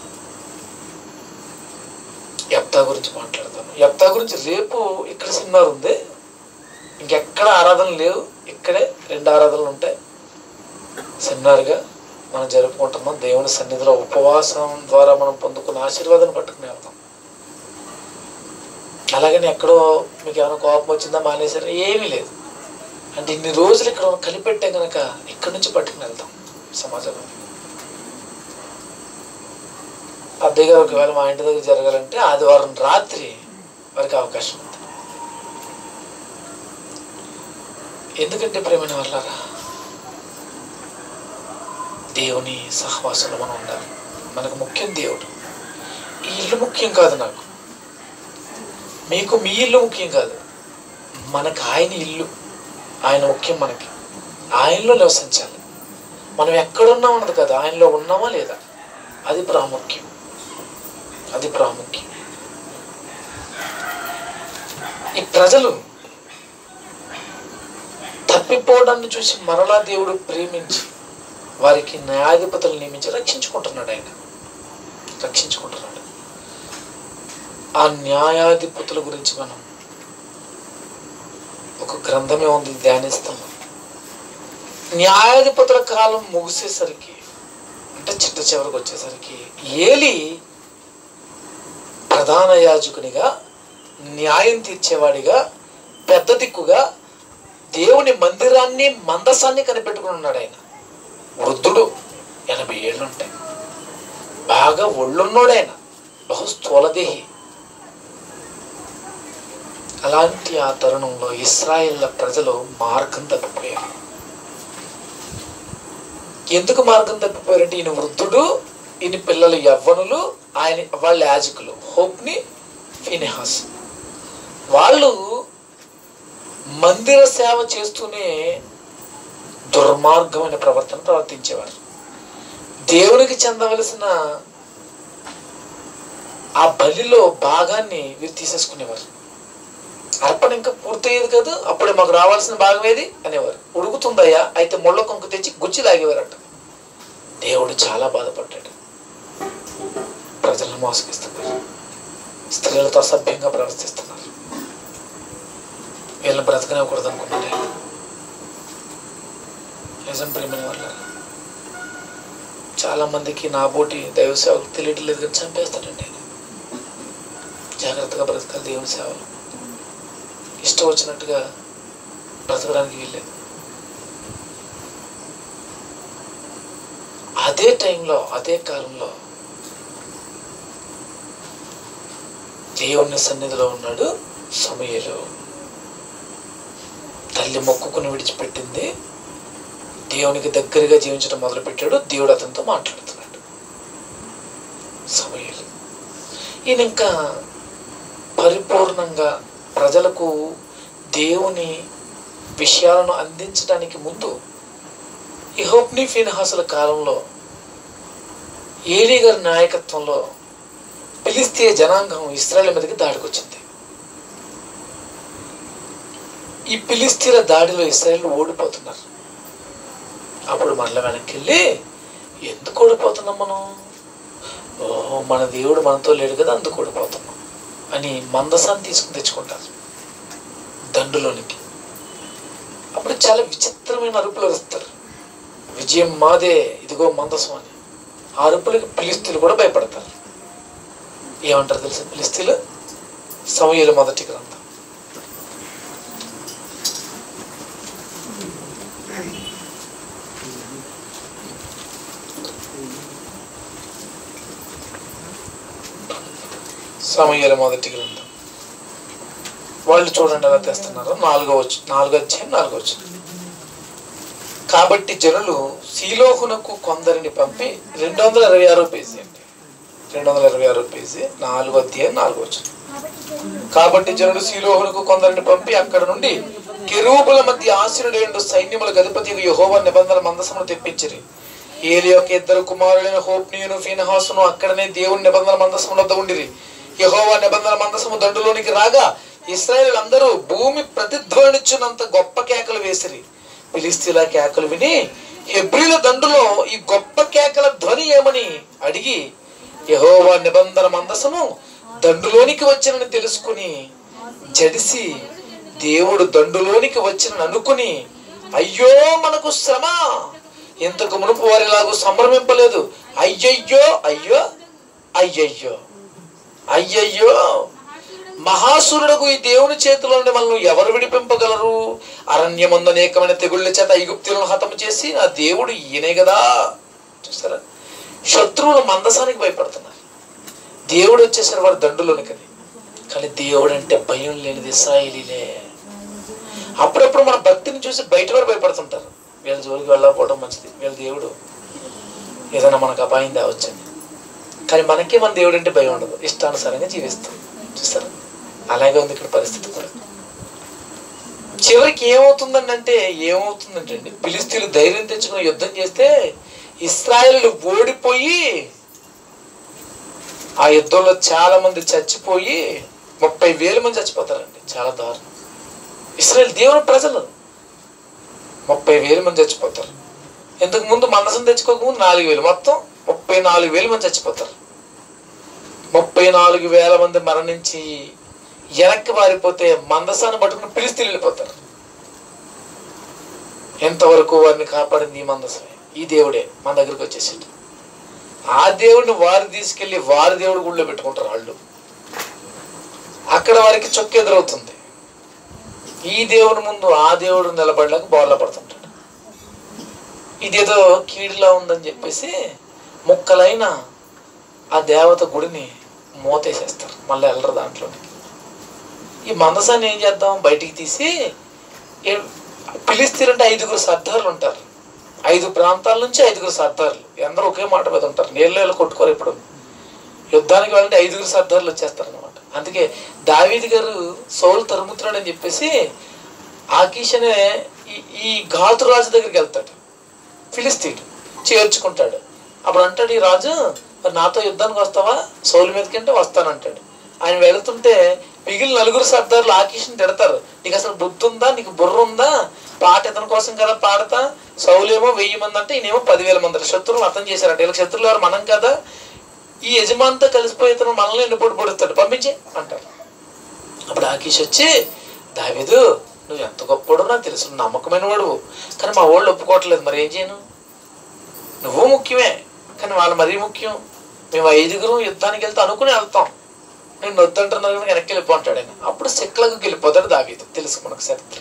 యెఫ్తా గురించి మాట్లాడతాను. యెఫ్తా గురించి రేపు ఇక్కడ సెమినార్ ఉంది. ఇంకెక్కడ ఆరాధనలు లేవు, ఇక్కడే రెండు ఆరాధనలు ఉంటాయి. సెమినార్గా మనం జరుపుకుంటున్నాం. దేవుని సన్నిధిలో ఉపవాసం ద్వారా మనం పొందుకున్న ఆశీర్వాదాన్ని పట్టుకుని వెళ్తాం. అలాగని ఎక్కడో మీకు ఏమైనా కోపం వచ్చిందా మానేసారా, ఏమీ లేదు. అంటే ఇన్ని రోజులు ఇక్కడ కలిపెట్టే కనుక ఇక్కడి నుంచి పట్టుకుని వెళ్తాం సమాజంలో. అద్దె గారు ఒకవేళ మా ఇంటి దగ్గర జరగాలంటే ఆదివారం రాత్రి వారికి అవకాశం ఉంది. ఎందుకంటే ప్రేమైన వాళ్ళరా, దేవుని సహవాసంలో మనం ఉండాలి. మనకు ముఖ్యం దేవుడు. ఈ ఇల్లు ముఖ్యం కాదు నాకు, మీకు మీ ఇల్లు ముఖ్యం కాదు. మనకు ఆయన ఇల్లు, ఆయన ముఖ్యం. మనకి ఆయనలో నివసించాలి. మనం ఎక్కడున్నాం అన్నది కదా, ఆయనలో ఉన్నామా లేదా, అది ప్రాముఖ్యం. అది ప్రాముఖ్యం. ఈ ప్రజలు తప్పిపోవడాన్ని చూసి మరలా దేవుడు ప్రేమించి వారికి న్యాయాధిపతులు నియమించి రక్షించుకుంటున్నాడు. ఆయన రక్షించుకుంటున్నాడు. ఆ న్యాయాధిపతుల గురించి మనం ఒక గ్రంథమే ఉంది, ధ్యానిస్తాం. న్యాయాధిపతుల కాలం ముగిసేసరికి, అంటే చిట్ట చివరికి వచ్చేసరికి, ఏలి ప్రధాన యాజకునిగా, న్యాయం తీర్చేవాడిగా, పెద్ద దిక్కుగా దేవుని మందిరాన్ని మందసాన్ని కనిపెట్టుకుని ఉన్నాడు. ఆయన వృద్ధుడు, ఎనభై ఏళ్ళు ఉంటాయి, బాగా ఒళ్ళున్నాడు. ఆయన బహు స్థూలదేహి. అలాంటి ఆ తరుణంలో ఇశ్రాయేల్ ప్రజలు మార్గం తప్పిపోయారు. ఎందుకు మార్గం తప్పిపోయారంటే, ఈయన వృద్ధుడు, ఈయన పిల్లలు యవ్వనులు, ఆయన వాళ్ళ యాజకులు హోప్ని, ఫీనెహాస్. వాళ్ళు మందిర సేవ చేస్తూనే దుర్మార్గమైన ప్రవర్తన ప్రవర్తించేవారు. దేవునికి చెందవలసిన ఆ బలిలో భాగాన్ని వీరు తీసేసుకునేవారు. అర్పణ ఇంకా పూర్తయ్యేది కాదు, అప్పుడే మాకు రావాల్సిన భాగం ఏది అనేవారు. ఉడుకుతుందయ్యా అయితే ముళ్ళ కొంకు తెచ్చి గుచ్చి లాగేవారట. దేవుడు చాలా బాధపడ్డాడు. ప్రజలను మోసగిస్తున్నారు, స్త్రీలతో అసభ్యంగా ప్రవర్తిస్తున్నారు, వీళ్ళని బ్రతకనివ్వకూడదు అనుకున్నాడు ఆయన. నిజం ప్రేమని వల్ల చాలా మందికి నా బోటి దైవ సేవకు తెలియటం లేదు కానీ చంపేస్తాడండి ఆయన. జాగ్రత్తగా బ్రతకాలి దేవుని సేవలు. ఇష్టం వచ్చినట్టుగా బ్రతకడానికి వీల్లేదు. అదే టైంలో అదే కాలంలో దేవుని సన్నిధిలో ఉన్నాడు సమూయేలు. తల్లి మొక్కుకుని విడిచిపెట్టింది, దేవునికి దగ్గరగా జీవించడం మొదలుపెట్టాడు. దేవుడు అతనితో మాట్లాడుతున్నాడు. సమూయేలు ఈయన ఇంకా పరిపూర్ణంగా ప్రజలకు దేవుని విషయాలను అందించడానికి ముందు ఈ హోప్నీ ఫీనహాసుల కాలంలో ఏలీ గారి నాయకత్వంలో ఫిలిస్తీయ జనాంగం ఇశ్రాయేలు మీదకి దాడికి వచ్చింది. ఈ ఫిలిస్తీన్ల దాడిలో ఇశ్రాయేలు ఓడిపోతున్నారు. అప్పుడు మరల వెనక్కి వెళ్ళి ఎందుకు ఓడిపోతున్నాం మనం, ఓహో మన దేవుడు మనతో లేడు కదా అందుకు ఓడిపోతున్నాం అని మందసాన్ని తీసుకుని తెచ్చుకుంటారు దండులోనికి. అప్పుడు చాలా విచిత్రమైన అరుపులు అరుస్తారు, విజయం మాదే ఇదిగో మందసం అని. ఆ అరుపులకి ఫిలిస్తీన్లు కూడా భయపడతారు. ఏమంటారు తెలుసా ఫిలిస్తీన్లు? సమూయేలు మొదటి గ్రంథం సమూయేలు మొదటి గ్రంథం వాళ్ళు చూడండి ఎలా తెస్తున్నారు. నాలుగో వచ్చు నాలుగో అధ్యాయం నాలుగో వచ్చు. కాబట్టి జనులు సీలోహునకు కొందరిని పంపి రెండు వందల ఇరవై ఆరో పేజీ అండి రెండు వందల ఇరవై ఆరో పేజీ నాలుగో అధ్యాయం నాలుగో వచ్చు. కాబట్టి జనులు సీలోహునకు కొందరిని పంపి అక్కడ నుండి కెరూబుల మధ్య ఆశీనుడైన సైన్యములకు అధిపతి యెహోవా నిబంధన మందసమును తెప్పించిరి. ఏలి యొక్క ఇద్దరు కుమారులైన హోప్నీయును ఫీనహాసును అక్కడనే దేవుని నిబంధన మందసము వద్ద ఉండిరి. యెహోవా నిబంధన మందసము దండులోనికి రాగా ఇశ్రాయేలు అందరూ భూమి ప్రతిధ్వనించినంత గొప్ప కేకలు వేసిరి. ఫిలిస్తీన్ల కేకలు విని హెబ్రీల దండులో ఈ గొప్ప కేకల ధ్వని ఏమని అడిగి యెహోవా నిబంధన మందసము దండులోనికి వచ్చినని తెలుసుకుని జడిసి దేవుడు దండులోనికి వచ్చినని అనుకుని అయ్యో మనకు శ్రమ, ఇంతకు మునుపు వారిలాగూ సంభ్రమింపలేదు. అయ్యయ్యో అయ్యో అయ్యయ్యో అయ్యయ్యో మహాసురుడకు ఈ దేవుని చేతిలో నుండి మనల్ని ఎవరు విడిపింపగలరు? అరణ్యమందు అనేకమైన తెగుళ్ళ చేత ఐగుప్తులను హతము చేసి నా దేవుడు ఈయనే కదా. చూసారా, శత్రువులు మందసానికి భయపడుతున్నారు. దేవుడు వచ్చేసరి వారు దండులోనికని. కానీ దేవుడు అంటే భయం లేనిది ఇశ్రాయేలీలే. అప్పుడప్పుడు మన భక్తిని చూసి బయట వారు భయపడుతుంటారు. వీళ్ళ జోలికి వెళ్ళకపోవడం మంచిది, వీళ్ళ దేవుడు ఏదైనా మనకు అపాయం తేవచ్చని. కానీ మనకే మన దేవుడు అంటే భయం ఉండదు, ఇష్టానుసారంగా జీవిస్తాం. చూస్తారా, అలాగే ఉంది ఇక్కడ పరిస్థితి కూడా. చివరికి ఏమవుతుందండి అంటే ఏమవుతుందంటే అండి ఫిలిస్తీన్లు ధైర్యం తెచ్చుకుని యుద్ధం చేస్తే ఇశ్రాయేలు ఓడిపోయి ఆ యుద్ధంలో చాలా మంది చచ్చిపోయి ముప్పై వేల మంది చచ్చిపోతారండి. చాలా దారుణం. ఇశ్రాయేలు దేవుని ప్రజలు ముప్పై వేల మంది చచ్చిపోతారు. ఇంతకు ముందు మందసం తెచ్చుకోకముందు నాలుగు వేలు మొత్తం ముప్పై నాలుగు వేల మంది చచ్చిపోతారు. ముప్పై నాలుగు వేల మంది మరణించి వెనక్కి పారిపోతే మందసాన్ని పట్టుకుని ఫిలిస్తీన్లు వెళ్ళిపోతారు. ఎంతవరకు వారిని కాపాడింది ఈ మందసమే, ఈ దేవుడే మన దగ్గరికి వచ్చేసాడు. ఆ దేవుడిని వారు తీసుకెళ్లి వారి దేవుడు గుళ్ళో పెట్టుకుంటారు వాళ్ళు. అక్కడ వారికి చొక్కు ఎదురవుతుంది. ఈ దేవుని ముందు ఆ దేవుడు నిలబడలేక బోర్లా పడుతుంటాడు. ఇదేదో కీడులా ఉందని చెప్పేసి ముక్కలైన ఆ దేవత గుడిని మూతేసేస్తారు, మళ్ళీ వెళ్ళరు దాంట్లోని. ఈ మందసాన్ని ఏం చేద్దాం, బయటికి తీసి ఫిలిస్తీన్లు ఐదుగురు సర్దార్లు ఉంటారు. ఐదు ప్రాంతాల నుంచి ఐదుగురు సర్దార్లు, అందరూ ఒకే మాట మీద ఉంటారు. నీళ్ళు నీళ్ళు కొట్టుకోరు. ఇప్పుడు యుద్ధానికి వెళ్ళంటే ఐదుగురు సర్దార్లు వచ్చేస్తారు అనమాట. అందుకే దావీదు గారు సౌలు తరుముతున్నాడు అని చెప్పేసి ఆకీష్ అనే ఈ ఘాతు రాజు దగ్గరికి వెళ్తాడు. ఫిలిస్తీన్ చేర్చుకుంటాడు. అప్పుడు అంటాడు ఈ రాజు, మరి నాతో యుద్ధానికి వస్తావా? సౌలు మీదకి అంటే వస్తానంటాడు. ఆయన వెళుతుంటే మిగిలిన నలుగురు సర్దారులు ఆకీష్ని తిడతారు, నీకు అసలు బుద్ధి ఉందా, నీకు బుర్ర ఉందా, పాట ఇతని కోసం కదా పాడతా, సౌలేమో వెయ్యి మంది అంటే ఈయనేమో పదివేల మంది శత్రువులు అర్థం చేశారంట. వీళ్ళకి శత్రువులు ఎవరు, మనం కదా, ఈ యజమానితో కలిసిపోయి ఇతను మనల్ని ఎన్నుపోటు పొడుస్తాడు, పంపించే అంటారు. అప్పుడు ఆకీష్ వచ్చి, దావీదు నువ్వు ఎంత గొప్పవాడు నాకు తెలుసు, నమ్మకమైన వాడు, కానీ మా వాళ్ళు ఒప్పుకోవట్లేదు, మరి ఏం చేయను, నువ్వు ముఖ్యమే కానీ వాళ్ళు మరీ ముఖ్యం, మేము ఐదుగురు యుద్ధానికి వెళ్తే అనుకుని వెళ్తాం, నేను వద్దంటున్నారు కానీ వెనక్కి వెళ్ళిపోంటాడు ఆయన. అప్పుడు సిక్లకు వెళ్ళిపోతాడు దావీదు, తెలుసు మనకు చరిత్ర.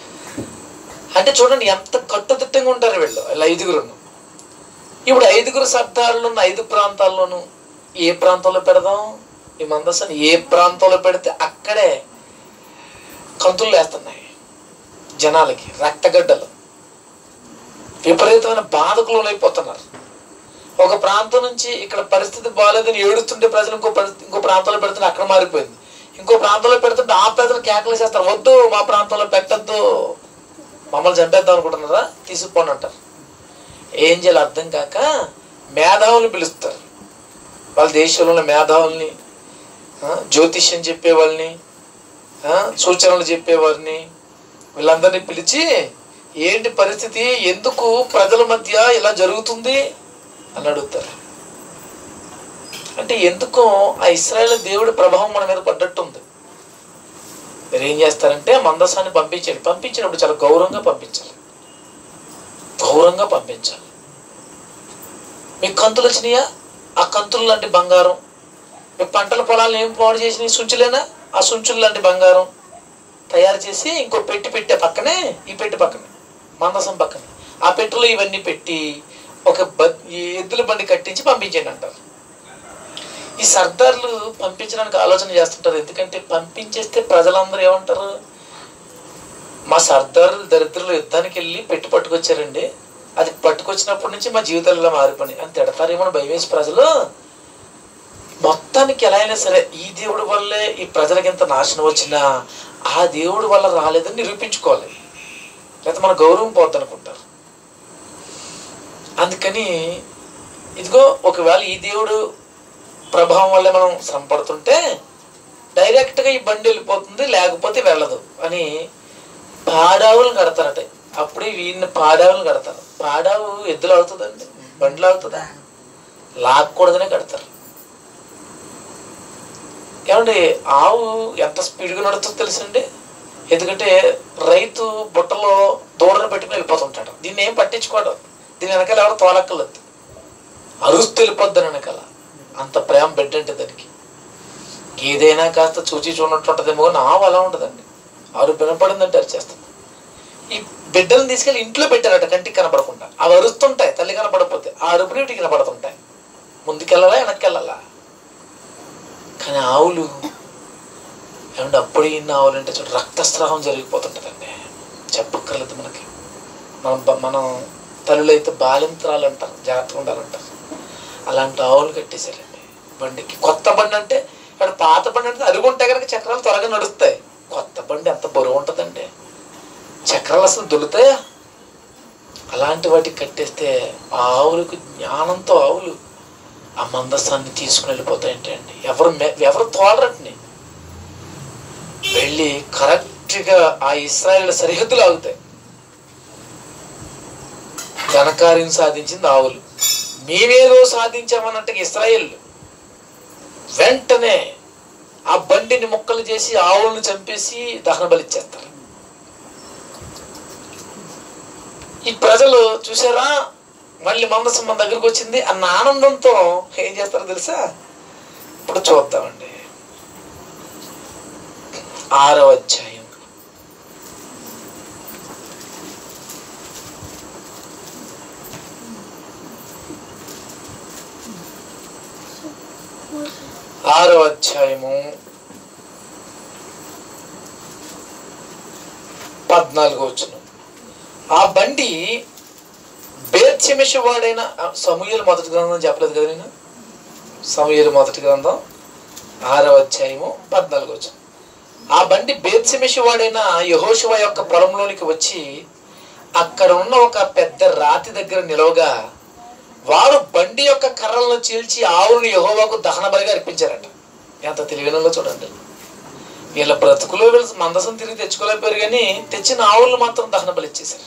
అంటే చూడండి ఎంత కట్టుదిట్టంగా ఉంటారు వీళ్ళు, వీళ్ళు ఐదుగురును. ఇప్పుడు ఐదుగురు సర్దారులు ఉన్న ఐదు ప్రాంతాల్లోనూ ఏ ప్రాంతంలో పెడదాం, ఈ మందసాన్ని ఏ ప్రాంతంలో పెడితే అక్కడే కంతులు వేస్తున్నాయి జనాలకి, రక్తగడ్డలు, విపరీతమైన బాధకు లోనైపోతున్నారు. ఒక ప్రాంతం నుంచి ఇక్కడ పరిస్థితి బాగాలేదని ఏడుస్తుంటే ప్రజలు ఇంకో పరిస్థితి ఇంకో ప్రాంతంలో పెడుతుంటే అక్కడ మారిపోయింది, ఇంకో ప్రాంతంలో పెడుతుంటే ఆ ప్రజలు కేకలు చేస్తారు, వద్దు మా ప్రాంతంలో పెట్టద్దు, మమ్మల్ని చంపేద్దాం అనుకుంటున్నారా, తీసుకుపోండి అంటారు. ఏం చేయాలి అర్థం కాక మేధావుల్ని పిలుస్తారు, వాళ్ళ దేశంలో ఉన్న మేధావుల్ని, జ్యోతిష్యం చెప్పేవాళ్ళని, సూచనలు చెప్పేవారిని, వీళ్ళందరినీ పిలిచి ఏంటి పరిస్థితి, ఎందుకు ప్రజల మధ్య ఇలా జరుగుతుంది అని అడుగుతారు. అంటే ఎందుకో ఆ ఇశ్రాయేలు దేవుడి ప్రభావం మన మీద పడ్డట్టుంది. మీరు ఏం చేస్తారంటే మందసాన్ని పంపించండి, పంపించినప్పుడు చాలా గౌరవంగా పంపించాలి, గౌరవంగా పంపించాలి. మీకు కంతులు వచ్చినాయా, ఆ కంతులు లాంటి బంగారం, మీ పంటల పొలాలను ఏం పాడు చేసినాయి, సుంచులేనా, ఆ సుంచులు లాంటి బంగారం తయారు చేసి ఇంకో పెట్టి పెట్టే పక్కనే, ఈ పెట్టి పక్కనే మందసం పక్కనే ఆ పెట్టెలో ఇవన్నీ పెట్టి ఒక బ ఎద్దుల బండి కట్టించి పంపించండి అంటారు. ఈ సర్దార్లు పంపించడానికి ఆలోచన చేస్తుంటారు, ఎందుకంటే పంపించేస్తే ప్రజలందరూ ఏమంటారు, మా సర్దారులు దరిద్రులు యుద్ధానికి వెళ్ళి పెట్టి పట్టుకొచ్చారండి, అది పట్టుకొచ్చినప్పటి నుంచి మా జీవితాల్లో మారిపోయి అని తిడతారేమో భయం వేసి ప్రజలు మొత్తానికి ఎలా అయినా సరే ఈ దేవుడి వల్లే ఈ ప్రజలకి ఎంత నాశనం వచ్చినా ఆ దేవుడి వల్ల రాలేదని నిరూపించుకోవాలి, లేకపోతే మన గౌరవం పోద్ది అనుకుంటారు. అందుకని ఇదిగో ఒకవేళ ఈ దేవుడు ప్రభావం వల్లే మనం శ్రమపడుతుంటే డైరెక్ట్గా ఈ బండి వెళ్ళిపోతుంది, లేకపోతే వెళ్ళదు అని పాడావులు కడతారట. అప్పుడే వీడిని పాడావులు కడతారు. పాడావు ఎద్దులు అవుతుందండి, బండ్లు అవుతుందా, లాక్కూడదనే కడతారు. ఏమండి ఆవు ఎంత స్పీడ్గా నడుస్తుందో తెలుసండి, ఎందుకంటే రైతు బుట్టలో దూడను పెట్టుకుని వెళ్ళిపోతుంటాడు, దీన్ని ఏం పట్టించుకోవడం, దీని వెనకాల ఎవరు తోలక్కర్లేదు, అరుస్తూ వెళ్ళిపోద్దని వెనకాల, అంత ప్రేమ బిడ్డ అంటే దానికి. ఏదైనా కాస్త చూచి చూడనట్టు ఉంటుందేమో కానీ ఆవు అలా ఉంటుందండి, ఆరు వినపడిందంటే అరిచేస్తుంది. ఈ బిడ్డలను తీసుకెళ్ళి ఇంట్లో పెట్టారట కంటికి కనపడకుండా, అవి అరుస్తుంటాయి, తల్లి కనపడకపోతే ఆ అరుపులు వీటికి కనపడుతుంటాయి, ముందుకెళ్ళాలా వెనక్కి వెళ్ళాలా. కానీ ఆవులు ఏమంటే అప్పుడు ఇన్ని ఆవులు అంటే చూడ రక్తస్రావం జరిగిపోతుంటుందండి, చెప్పక్కర్లేదు మనకి. మనం మనం తల్లులు అయితే బాలింత్రాలు అంటారు, జాగ్రత్తగా ఉండాలంటారు, అలాంటి ఆవులు కట్టేశారండి బండికి. కొత్త బండి అంటే ఇక్కడ పాత బండి అంటే అరుగుంటే కనుక చక్రాలు త్వరగా నడుస్తాయి, కొత్త బండి ఎంత బరువు ఉంటుందండి, చక్రాలు అసలు దొలుతాయా. అలాంటి వాటికి కట్టేస్తే ఆ ఆవులకు జ్ఞానంతో ఆవులు ఆ మందస్థాన్ని తీసుకుని వెళ్ళిపోతాయంటే అండి, ఎవరు ఎవరు తోలరటని వెళ్ళి కరెక్ట్గా ఆ ఇశ్రాయేలు సరిహద్దులు ఆగుతాయి. ఘనకార్యం సాధించింది ఆవులు, మేమేదో సాధించామన్నట్టు ఇశ్రాయేల్ వెంటనే ఆ బండిని ముక్కలు చేసి ఆవులను చంపేసి దహన బలిచ్చేస్తారు. ఈ ప్రజలు చూసారా మళ్ళీ మందసం మన దగ్గరకు వచ్చింది అన్న ఆనందంతో ఏం చేస్తారో తెలుసా, ఇప్పుడు చూద్దామండి. ఆరవ అధ్యాయం ఆరవ అధ్యాయము పద్నాలుగో వచనం. ఆ బండి బేత్షెమెషు వాడైన సమూయేలు మొదటి గ్రంథం చెప్పలేదు కదా నేను, సమూయేలు మొదటి గ్రంథం ఆరవ అధ్యాయము పద్నాలుగు వచనం. ఆ బండి బేత్షెమెషు వాడైన యెహోషువ యొక్క పొలంలోనికి వచ్చి అక్కడ ఉన్న ఒక పెద్ద రాతి దగ్గర నిలవగా వారు బండి యొక్క కర్రలను చీల్చి ఆవులను యెహోవాకు దహన బలిగా అర్పించారట. ఎంత తెలివినలో చూడండి, వీళ్ళ బ్రతుకులో వీళ్ళు మందసం తిరిగి తెచ్చుకోలేకపోయారు, కానీ తెచ్చిన ఆవులను మాత్రం దహన బలి ఇచ్చేశారు.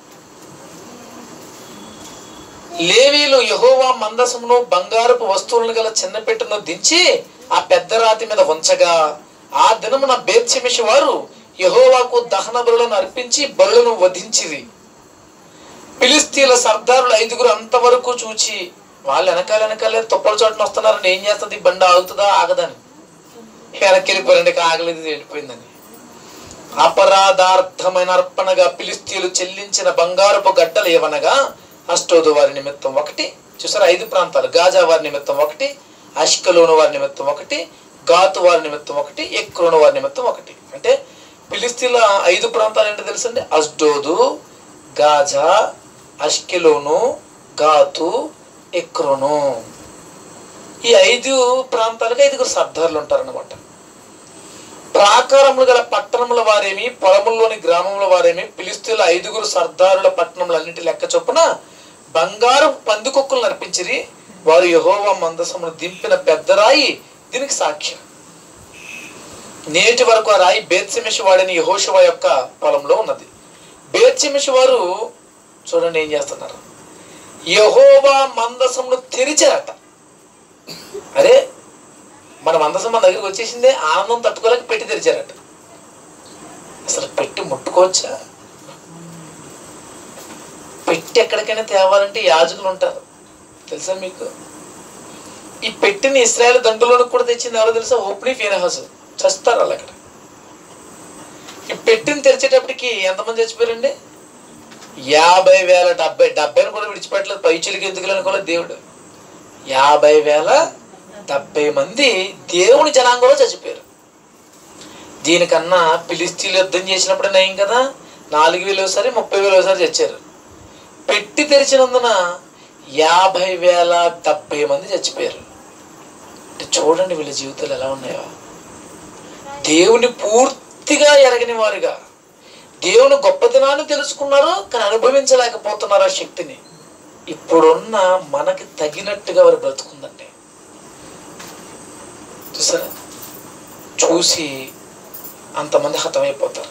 లేవీలు యెహోవా మందసమును బంగారపు వస్తువులను గల చిన్న పెట్టెను దించి ఆ పెద్ద రాతి మీద ఉంచగా, ఆ దినమున బేత్షెమెషు వారు యెహోవాకు దహన బలులను అర్పించి బలులను వధించిరి. ఫిలిష్తీయుల సర్దారులు ఐదుగురు అంతవరకు చూచి, వాళ్ళు వెనకాల వెనకాలే తొప్పల చోటున వస్తున్నారని, ఏం చేస్తుంది బండి ఆగుతుందా ఆగదని వెనక్కి వెళ్ళిపోయారండి, ఆగలేదు వెళ్ళిపోయిందని. అపరాధార్థమైన అర్పణగా ఫిలిష్తీయులు చెల్లించిన బంగారపు గడ్డలు ఏవనగా అష్టోదు వారి నిమిత్తం ఒకటి, చూసారు ఐదు ప్రాంతాలు, గాజా వారి నిమిత్తం ఒకటి, అష్కలోను వారి నిమిత్తం ఒకటి, గాతు వారి నిమిత్తం ఒకటి, ఎక్రోను వారి నిమిత్తం ఒకటి. అంటే ఫిలిష్తీయుల ఐదు ప్రాంతాలు ఏంటో తెలుసండి, అష్డోదు, గాజా, అష్కెలోను, గాతు, ఎక్రోను. ఈ ఐదు ప్రాంతాలకు ఐదుగురు సర్దార్లు ఉంటారన్నమాట. ప్రాకారములు గల పట్టణముల వారేమి, పొలముల్లోని గ్రామముల వారేమి ఫిలిష్తీయుల ఐదుగురు సర్దారుల పట్టణములన్నిటి లెక్క చొప్పున బంగారం పందికొక్కులను అర్పించిరి. వారు యెహోవా మందసమును దింపిన పెద్ద రాయి దీనికి సాక్ష్యం. నేటి వరకు ఆ రాయి బేత్షెమెషు వాడని యెహోషువ యొక్క పొలంలో ఉన్నది. బేత్షెమెషు వారు చూడండి ఏం చేస్తున్నారు, యెహోవా మందసమును తెరిచారట. అరే మన మందసం మన దగ్గరికి వచ్చేసిందే, ఆనందం తట్టుకోలేక పెట్టి తెరిచారట. అసలు పెట్టి ముట్టుకోవచ్చా? పెట్టి ఎక్కడికైనా తేవాలంటే యాజకులు ఉంటారు తెలుసా మీకు. ఈ పెట్టిని ఇశ్రాయేలు దండులోనికి కూడా తెచ్చింది ఎవరో తెలుసా, ఓప్నీ ఫీనెహాసు. చస్తారు వాళ్ళు అక్కడ. ఈ పెట్టిని తెరిచేటప్పటికి ఎంతమంది చచ్చిపోయారండి? యాభై వేల డెబ్బై డెబ్బైని కూడా విడిచిపెట్టలేదు, పైచులకి ఎందుకు అనుకోలేదు దేవుడు. యాభై వేల డెబ్బై మంది దేవుని జనాంగంలో చచ్చిపోయారు. దీనికన్నా ఫిలిష్తీయులు యుద్ధం చేసినప్పుడు నయం కదా, నాలుగు వేలు ఒకసారి ముప్పై వేలు ఒకసారి చచ్చారు. పెట్టి తెరిచినందున యాభై వేల డెబ్బై మంది చచ్చిపోయారు. అంటే చూడండి వీళ్ళ జీవితాలు ఎలా ఉన్నాయో. దేవుని పూర్తిగా ఎరగని వారుగా, దేవుని గొప్పతనాన్ని తెలుసుకున్నారు కానీ అనుభవించలేకపోతున్నారు ఆ శక్తిని. ఇప్పుడున్న మనకి తగినట్టుగా వారు బ్రతుకుందండి. చూసారా, చూసి అంతమంది హతమైపోతారు.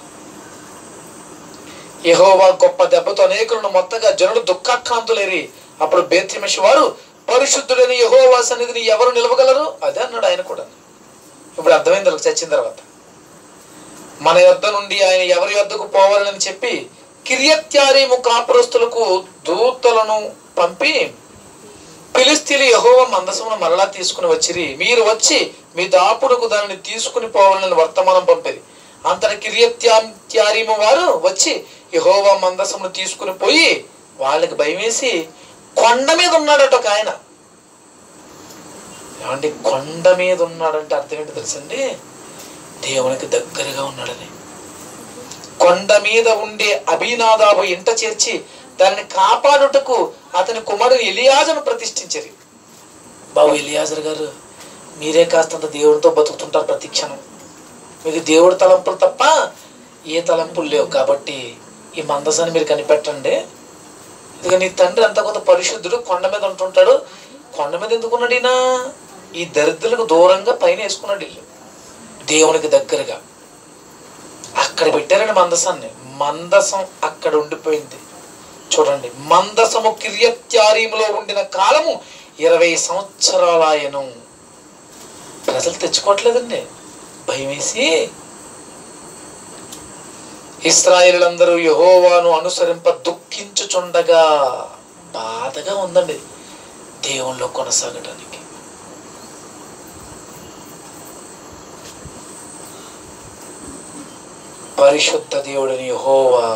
యెహోవా గొప్ప దెబ్బతో అనేకులను మొత్తగా జనులు దుఃఖాక్రాంతులేరి, అప్పుడు బేత్షెమెషు వారు పరిశుద్ధుడైన యెహోవా సన్నిధిని ఎవరు నిలవగలరు? అదే అన్నాడు ఆయన కూడా. ఇప్పుడు అర్థమైంది వాళ్ళకి చచ్చిన తర్వాత. మన యొద్ద నుండి ఆయన ఎవరి యొద్దకు పోవాలని చెప్పి కిర్యత్యారీము కాపురస్తులకు దూతలను పంపి, ఫిలిష్తీయులు యెహోవా మందసమును మరలా తీసుకుని వచ్చిరి, మీరు వచ్చి మీ దాపుడుకు దానిని తీసుకుని పోవాలని వర్తమానం పంపేది. అంతటి కిర్యత్యారీము వారు వచ్చి యెహోవా మందసమును తీసుకుని పోయి, వాళ్ళకి భయం వేసి కొండ మీద ఉన్నాడట ఒక ఆయన. ఏమంటే కొండ మీద ఉన్నాడంటే అర్థం ఏంటి తెలుసండి, దేవునికి దగ్గరగా ఉన్నాడని. కొండ మీద ఉండే అభినాదాబు ఇంట చేర్చి దాన్ని కాపాడుటకు అతని కుమారుడు ఎలియాజరును ప్రతిష్ఠించారు. బాబు ఎలియాజరు గారు, మీరే కాస్తంత దేవుడితో బతుకుతుంటారు ప్రతి క్షణం, మీకు దేవుడి తలంపులు తప్ప ఏ తలంపులు లేవు, కాబట్టి ఈ మందసాన్ని మీరు కనిపెట్టండి. ఇదిగో నీ తండ్రి అంత కొంత పరిశుద్ధుడు, కొండ మీద ఉంటుంటాడు. కొండ మీద ఎందుకున్నాడు ఈయన? ఈ దరిద్రులకు దూరంగా పైన వేసుకున్నాడు ఇల్లు, దేవునికి దగ్గరగా. అక్కడ పెట్టారండి మందసాన్ని. మందసం అక్కడ ఉండిపోయింది. చూడండి, మందసము కిర్యత్యారీములో ఉండిన కాలము ఇరవై సంవత్సరాలయను. ప్రజలు తెచ్చుకోవట్లేదండి, భయం వేసి. ఇశ్రాయేలులందరూ యెహోవాను అనుసరింప దుఃఖించుచుండగా, బాధగా ఉందండి దేవునిలో కొనసాగడానికి. పరిశుద్ధ దేవుడని యెహోవా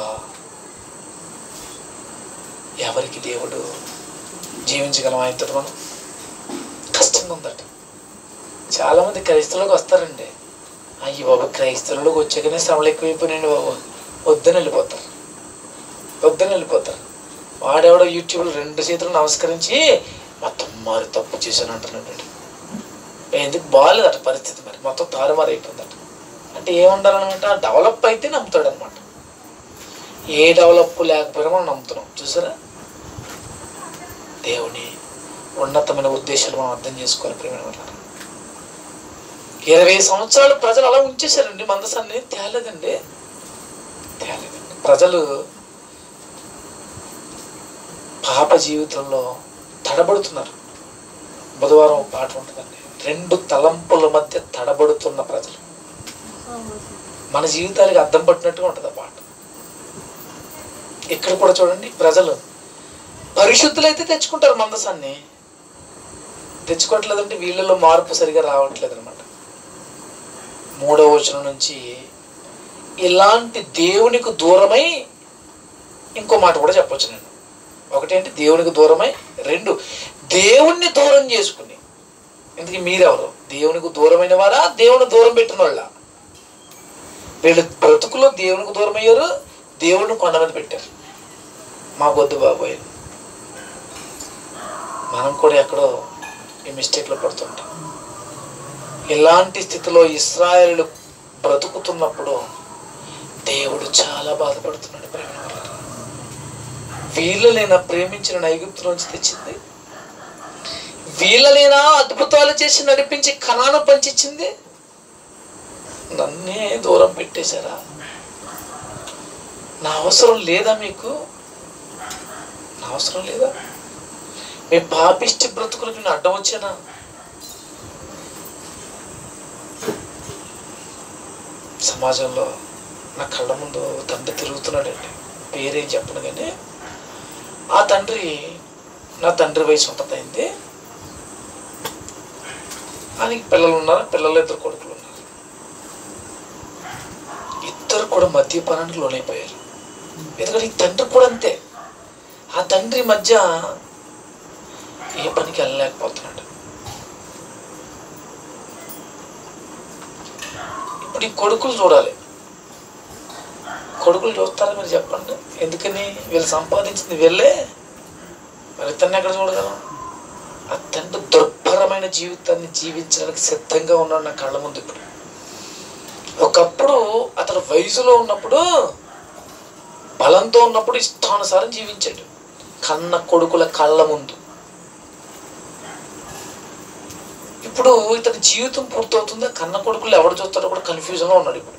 ఎవరికి దేవుడు? జీవించగలం ఆయనతో మనం? కష్టంగా ఉందట. చాలామంది క్రైస్తవులకు వస్తారండి, అయ్యి బాబు క్రైస్తవులకు వచ్చాకనే శ్రమలు ఎక్కువైపోయినాయండి బాబు, వద్దని వెళ్ళిపోతారు, వద్దని వెళ్ళిపోతారు. వాడెవడో యూట్యూబ్లో రెండు చేతులు నమస్కరించి మొత్తం మారి తప్పు చేశాను అంటున్నాడు. ఎందుకు బాగాలేదట పరిస్థితి, మరి మొత్తం తారుమారు అయిపోయిందట. అంటే ఏముండాలన్నమాట, డెవలప్ అయితే నమ్ముతాడు అనమాట. ఏ డెవలప్ లేకపోయినా మనం నమ్ముతున్నాం. చూసారా, దేవుని ఉన్నతమైన ఉద్దేశాలు మనం అర్థం చేసుకోవాలి ప్రేమ. ఇరవై సంవత్సరాలు ప్రజలు అలా ఉంచేశారండి, మందసాన్ని తేలేదండి తేలేదండి ప్రజలు పాప జీవితంలో తడబడుతున్నారు. బుధవారం ఒక పాట ఉంటుందండి, రెండు తలంపుల మధ్య తడబడుతున్న ప్రజలు. మన జీవితాలకి అద్దం పట్టినట్టుగా ఉంటుంది ఆ పాట. ఇక్కడ కూడా చూడండి, ప్రజలు పరిశుద్ధులైతే తెచ్చుకుంటారు మందసాన్ని, తెచ్చుకోవట్లేదంటే వీళ్ళలో మార్పు సరిగా రావట్లేదు అనమాట. మూడవ వచనం నుంచి ఇలాంటి దేవునికి దూరమై, ఇంకో మాట కూడా చెప్పొచ్చు నేను. ఒకటేంటి దేవునికి దూరమై, రెండు దేవుణ్ణి దూరం చేసుకుని. ఎందుకు మీరెవరు? దేవునికి దూరమైన వారా, దేవుని దూరం పెట్టిన వాళ్ళ? వీళ్ళు బ్రతుకులో దేవునికి దూరం అయ్యారు, దేవుడిని కొండ మీద పెట్టారు. మాకొద్దు బాబోయ్. మనం కూడా ఎక్కడో ఈ మిస్టేక్లో పడుతుంటాం. ఇలాంటి స్థితిలో ఇశ్రాయేలు బ్రతుకుతున్నప్పుడు దేవుడు చాలా బాధపడుతున్నాడు. ప్రేమ వీళ్ళనైనా ప్రేమించిన ఐగుప్తు నుంచి తెచ్చింది, వీళ్ళనైనా అద్భుతాలు చేసి నడిపించి కనాను పంచిచ్చింది, నన్నే దూరం పెట్టేశారా? నా అవసరం లేదా మీకు? నా అవసరం లేదా? మీ పాపిష్టి బ్రతుకులకు నేను అడ్డం వచ్చానా? సమాజంలో నా కళ్ళ ముందు తండ్రి తిరుగుతున్నాడండి, పేరేం చెప్పను కానీ ఆ తండ్రి నా తండ్రి వయసు ఉంటుందైంది. ఆయనకి పిల్లలు ఉన్నారు, పిల్లలు ఇద్దరు కొడుకులు ఉన్నారు. ఇద్దరు కూడా మద్యపానానికి లోనైపోయారు. ఎందుకంటే ఈ తండ్రి కూడా అంతే. ఆ తండ్రి మధ్య ఏ పనికి వెళ్ళలేకపోతున్నాడు. ఇప్పుడు ఈ కొడుకులు చూడాలి. కొడుకులు చూస్తారా మీరు చెప్పండి? ఎందుకని? వీళ్ళు సంపాదించింది వీళ్ళే, మరి ఇతన్ని ఎక్కడ చూడగలం? ఆ తండ్రి దుర్భరమైన జీవితాన్ని జీవించడానికి సిద్ధంగా ఉన్నాడు నా కళ్ళ ముందు. ఇప్పుడు ఒకప్పుడు అతను వయసులో ఉన్నప్పుడు, బలంతో ఉన్నప్పుడు ఇష్టానుసారం జీవించాడు కన్న కొడుకుల కళ్ళ ముందు. ఇప్పుడు ఇతని జీవితం పూర్తవుతుందా, కన్న కొడుకులు ఎవరు చూస్తారో కూడా కన్ఫ్యూజన్లో ఉన్నాడు. ఇప్పుడు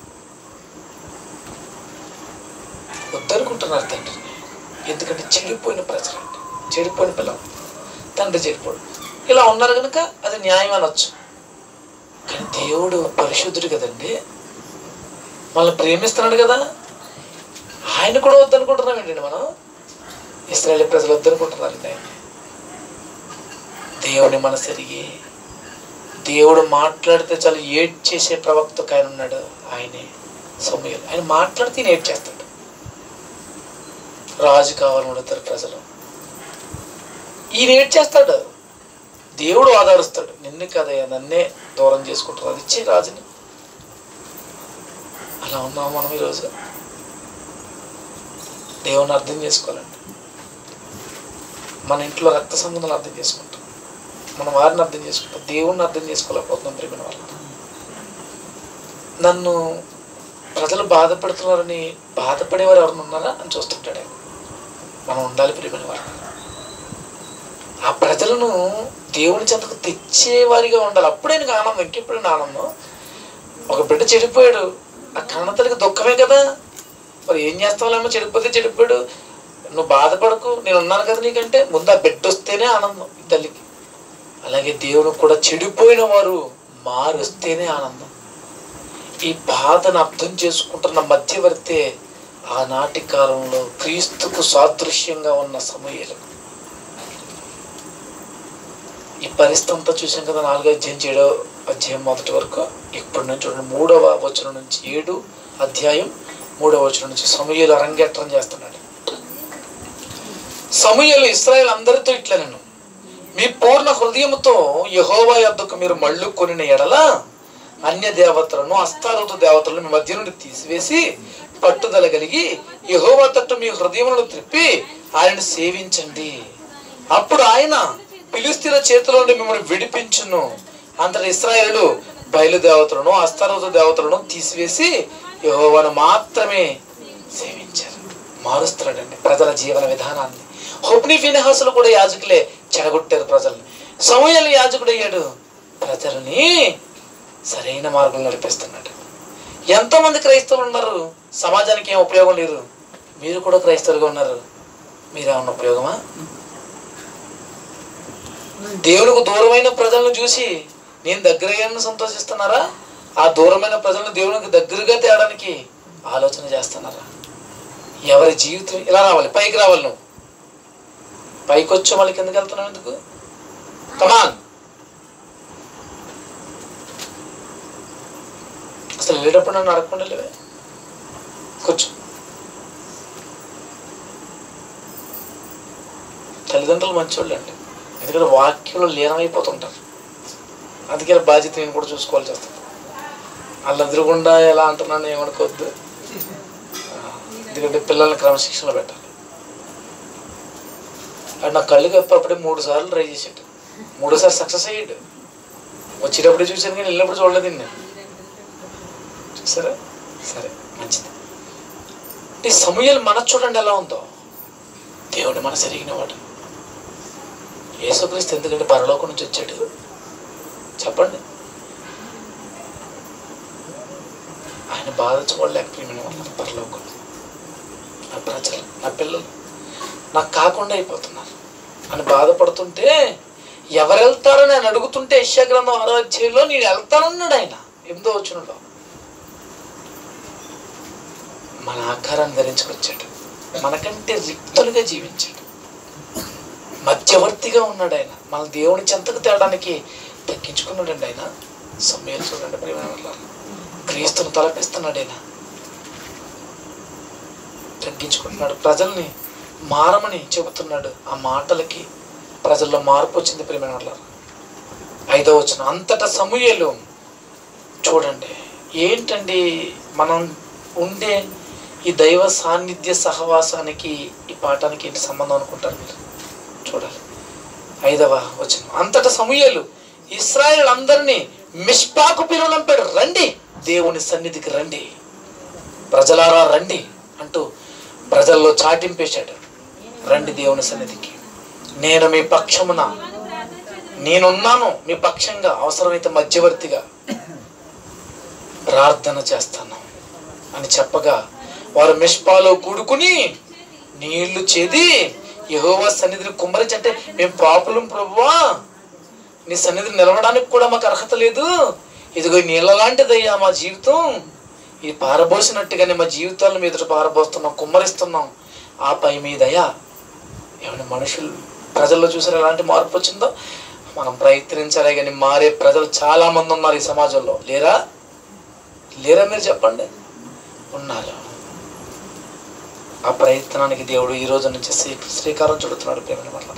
వద్దనుకుంటున్నారు తండ్రిని, ఎందుకంటే చెడిపోయిన ప్రజలండి, చెడిపోయిన పిల్లలు, తండ్రి చెడిపోడు. ఇలా ఉన్నారు కనుక అది న్యాయం అనొచ్చు. కానీ దేవుడు పరిశుద్ధుడు కదండి, మనల్ని ప్రేమిస్తున్నాడు కదా, ఆయన కూడా వద్దనుకుంటున్నాం ఏంటండి మనం? ఇశ్రాయేలు ప్రజలు వద్దనుకుంటున్నారండి ఆయన. దేవుని మనసు ఎరిగి, దేవుడు మాట్లాడితే చాలా ఏడ్ చేసే ప్రవక్త ఆయన ఉన్నాడు, ఆయనే సమూయేలు. ఆయన మాట్లాడితే ఏడ్ చేస్తాడు. రాజు కావాలని అడుగుతారు ప్రజలు, ఈయన ఏడ్ చేస్తాడు. దేవుడు ఆధారిస్తాడు, నిన్ను కదయ్యా నన్నే దూరం చేసుకుంటారు, అది ఇచ్చే రాజుని. అలా ఉన్నాము మనం ఈరోజు. దేవుని అర్థం చేసుకోవాలండి. మన ఇంట్లో రక్త సంబంధాలు అర్థం చేసుకుంటాం, మన వారిని అర్థం చేసుకుంటాం, దేవుణ్ణి అర్థం చేసుకోలేకపోతున్నాం. ప్రేమైన వాళ్ళు నన్ను ప్రజలు బాధపడుతున్నారని బాధపడేవారు ఎవరైనా ఉన్నారా అని చూస్తుంటాడు. మనం ఉండాలి ప్రేమైన వారు. ఆ ప్రజలను దేవుని చెంతకు తెచ్చేవారిగా ఉండాలి. అప్పుడే నీకు ఆనందం, ఇంకెప్పుడైనా ఆనందం. ఒక బిడ్డ చెడిపోయాడు, ఆ కన్నతల్లికి దుఃఖమే కదా. మరి ఏం చేస్తావులేమో, చెడిపోతే చెడిపోయాడు, నువ్వు బాధపడకు, నేను ఉన్నాను కదా నీకంటే. ముందు ఆ బిడ్డ వస్తేనే ఆనందం ఈ తల్లికి. అలాగే దేవుడు కూడా చెడిపోయిన వారు మారుస్తేనే ఆనందం. ఈ బాధను అర్థం చేసుకుంటున్న మధ్యవర్తే ఆనాటి కాలంలో క్రీస్తుకు సాదృశ్యంగా ఉన్న సమూయేలు. ఈ పరిస్థితి అంతా చూసాం కదా, నాలుగో అధ్యాయం ఏడో అధ్యాయం మొదటి వరకు. ఇప్పటి నుంచి చూడండి, మూడవ వచనం నుంచి ఏడు అధ్యాయం మూడవ వచనం నుంచి సమూయేలు అరంగేట్రం చేస్తున్నాడు. సమూయేలు ఇశ్రాయేలు అందరితో ఇట్లా, నేను మీ పూర్ణ హృదయముతో యెహోవా యొద్దకు మీరు మళ్ళు కొనిన ఎడల అన్య దేవతలను, అస్తారోతు దేవతలను మీ మధ్య నుండి తీసివేసి పట్టుదల కలిగి యెహోవా తట్టు మీ హృదయములను త్రిప్పి ఆయనను సేవించండి. అప్పుడు ఆయన ఫిలిష్తీయుల చేతిలో నుండి మిమ్మల్ని విడిపించును. అంతటి ఇశ్రాయేలు బయలుదేవతలను, అస్తారోతు దేవతలను తీసివేసి యెహోవాను మాత్రమే సేవించారు. మారుస్తున్నాడండి ప్రజల జీవన విధానాన్ని. హొఫ్నీ ఫీనెహాసులు కూడా యాజకులే చెడగొట్టారు ప్రజల్ని. సమూయేలు యాజకుడు అయ్యాడు, ప్రజల్ని సరైన మార్గంలో నడిపిస్తున్నాడు. ఎంతోమంది క్రైస్తవులు ఉన్నారు, సమాజానికి ఏం ఉపయోగం లేరు. మీరు కూడా క్రైస్తవులుగా ఉన్నారు, మీరేమన్నా ఉపయోగమా? దేవునికి దూరమైన ప్రజలను చూసి నేను దగ్గరయ్యానని సంతోషిస్తున్నారా? ఆ దూరమైన ప్రజలను దేవునికి దగ్గరగా తేయడానికి ఆలోచన చేస్తున్నారా? ఎవరి జీవితం ఇలా రావాలి, పైకి రావాలి. నువ్వు పైకి వచ్చి మళ్ళీ కిందకి వెళ్తున్నావు ఎందుకు? కమాన్. అసలు వెళ్ళేటప్పుడు నన్ను అడగకుండా లేవే, కూర్చో. తల్లిదండ్రులు మంచివాళ్ళు అండి, ఎందుకంటే వాక్యంలో లీనమైపోతుంటారు. అందుకే బాధ్యత నేను కూడా చూసుకోవాల్సి వస్తుంది. వాళ్ళు ఎదురుగుండా ఎలా అంటున్నాను ఏమనుకోవద్దు, ఎందుకంటే పిల్లల్ని క్రమశిక్షణలో పెట్టాలి. అది నా కళ్ళు కప్పప్పుడే మూడు సార్లు ట్రై చేసాడు, మూడోసారి సక్సెస్ అయ్యాడు. వచ్చేటప్పుడే చూశాను కానీ వెళ్ళినప్పుడు చూడలేదు నేను. చూసారా? సరే, మంచిది. ఈ సమూయేలు మనసు చూడండి ఎలా ఉందో. దేవుడు మనసు ఎరిగిన వాడు. యేసుక్రీస్తు ఎందుకంటే పరలోకం నుంచి వచ్చాడు చెప్పండి. ఆయన బాధ చూడలేకపోయిన వాళ్ళు పరలోకం. నా ప్రజలు, నా పిల్లలు నాకు కాకుండా అయిపోతున్నారు అని బాధపడుతుంటే ఎవరు వెళ్తారని ఆయన అడుగుతుంటే యెషయా గ్రంథం ఆరో అధ్యాయంలో నేను వెళ్తానన్నాడు ఆయన. ఎనిమిదో వచనంలో మన ఆకారాన్ని ధరించుకొచ్చాడు, మనకంటే రిక్తులుగా జీవించాడు, మధ్యవర్తిగా ఉన్నాడు ఆయన. మన దేవుని చెంతకు తేడానికి తగ్గించుకున్నాడండి ఆయన. సమయాలు చూడండి ప్రియమైన వాళ్ళారా, క్రీస్తును తలపిస్తున్నాడు ఆయన, తగ్గించుకుంటున్నాడు, ప్రజల్ని మారమని చెబుతున్నాడు. ఆ మాటలకి ప్రజల్లో మార్పు వచ్చింది ప్రియమైన వాళ్ళారా. ఐదో వచనం, అంతటా సమూయేలు చూడండి. ఏంటండి మనం ఉండే ఈ దైవ సాన్నిధ్య సహవాసానికి ఈ పాఠానికి ఏంటి సంబంధం అనుకుంటారు మీరు? చూడాలి. ఐదవ వచనం, అంతటా సమూయేలు ఇశ్రాయేలు అందరినీ మిష్పాకు పిలువలంపాడు, రండి దేవుని సన్నిధికి రండి, ప్రజలారా రండి అంటూ ప్రజల్లో చాటింపేశాడు. రండి దేవుని సన్నిధికి, నేను మీ పక్షమున నేనున్నాను, మీ పక్షంగా అవసరమైతే మధ్యవర్తిగా ప్రార్థన చేస్తాను అని చెప్పగా వారు మిష్పాలో కూడుకుని నీళ్లు చేది యెహోవా సన్నిధిని కుమ్మరించి, అంటే మేము పాపులం ప్రభువా, నీ సన్నిధిని నిలవడానికి కూడా మాకు అర్హత లేదు, ఇదిగో నీళ్ళ లాంటిదయ్యా మా జీవితం, ఇది పారబోసినట్టుగానే మా జీవితాలను మీద పారబోస్తున్నాం, కుమ్మరిస్తున్నాం, ఆ పై మీదయ్యా. ఏమైనా మనుషులు ప్రజల్లో చూసారు ఎలాంటి మార్పు వచ్చిందో? మనం ప్రయత్నించాలే కానీ మారే ప్రజలు చాలా మంది ఉన్నారు ఈ సమాజంలో. లేరా? లేరా? మీరు చెప్పండి. ఉన్నారు. ఆ ప్రయత్నానికి దేవుడు ఈ రోజు నుంచి శ్రీ శ్రీకారం చుడుతున్నాడు ప్రేమ వల్ల.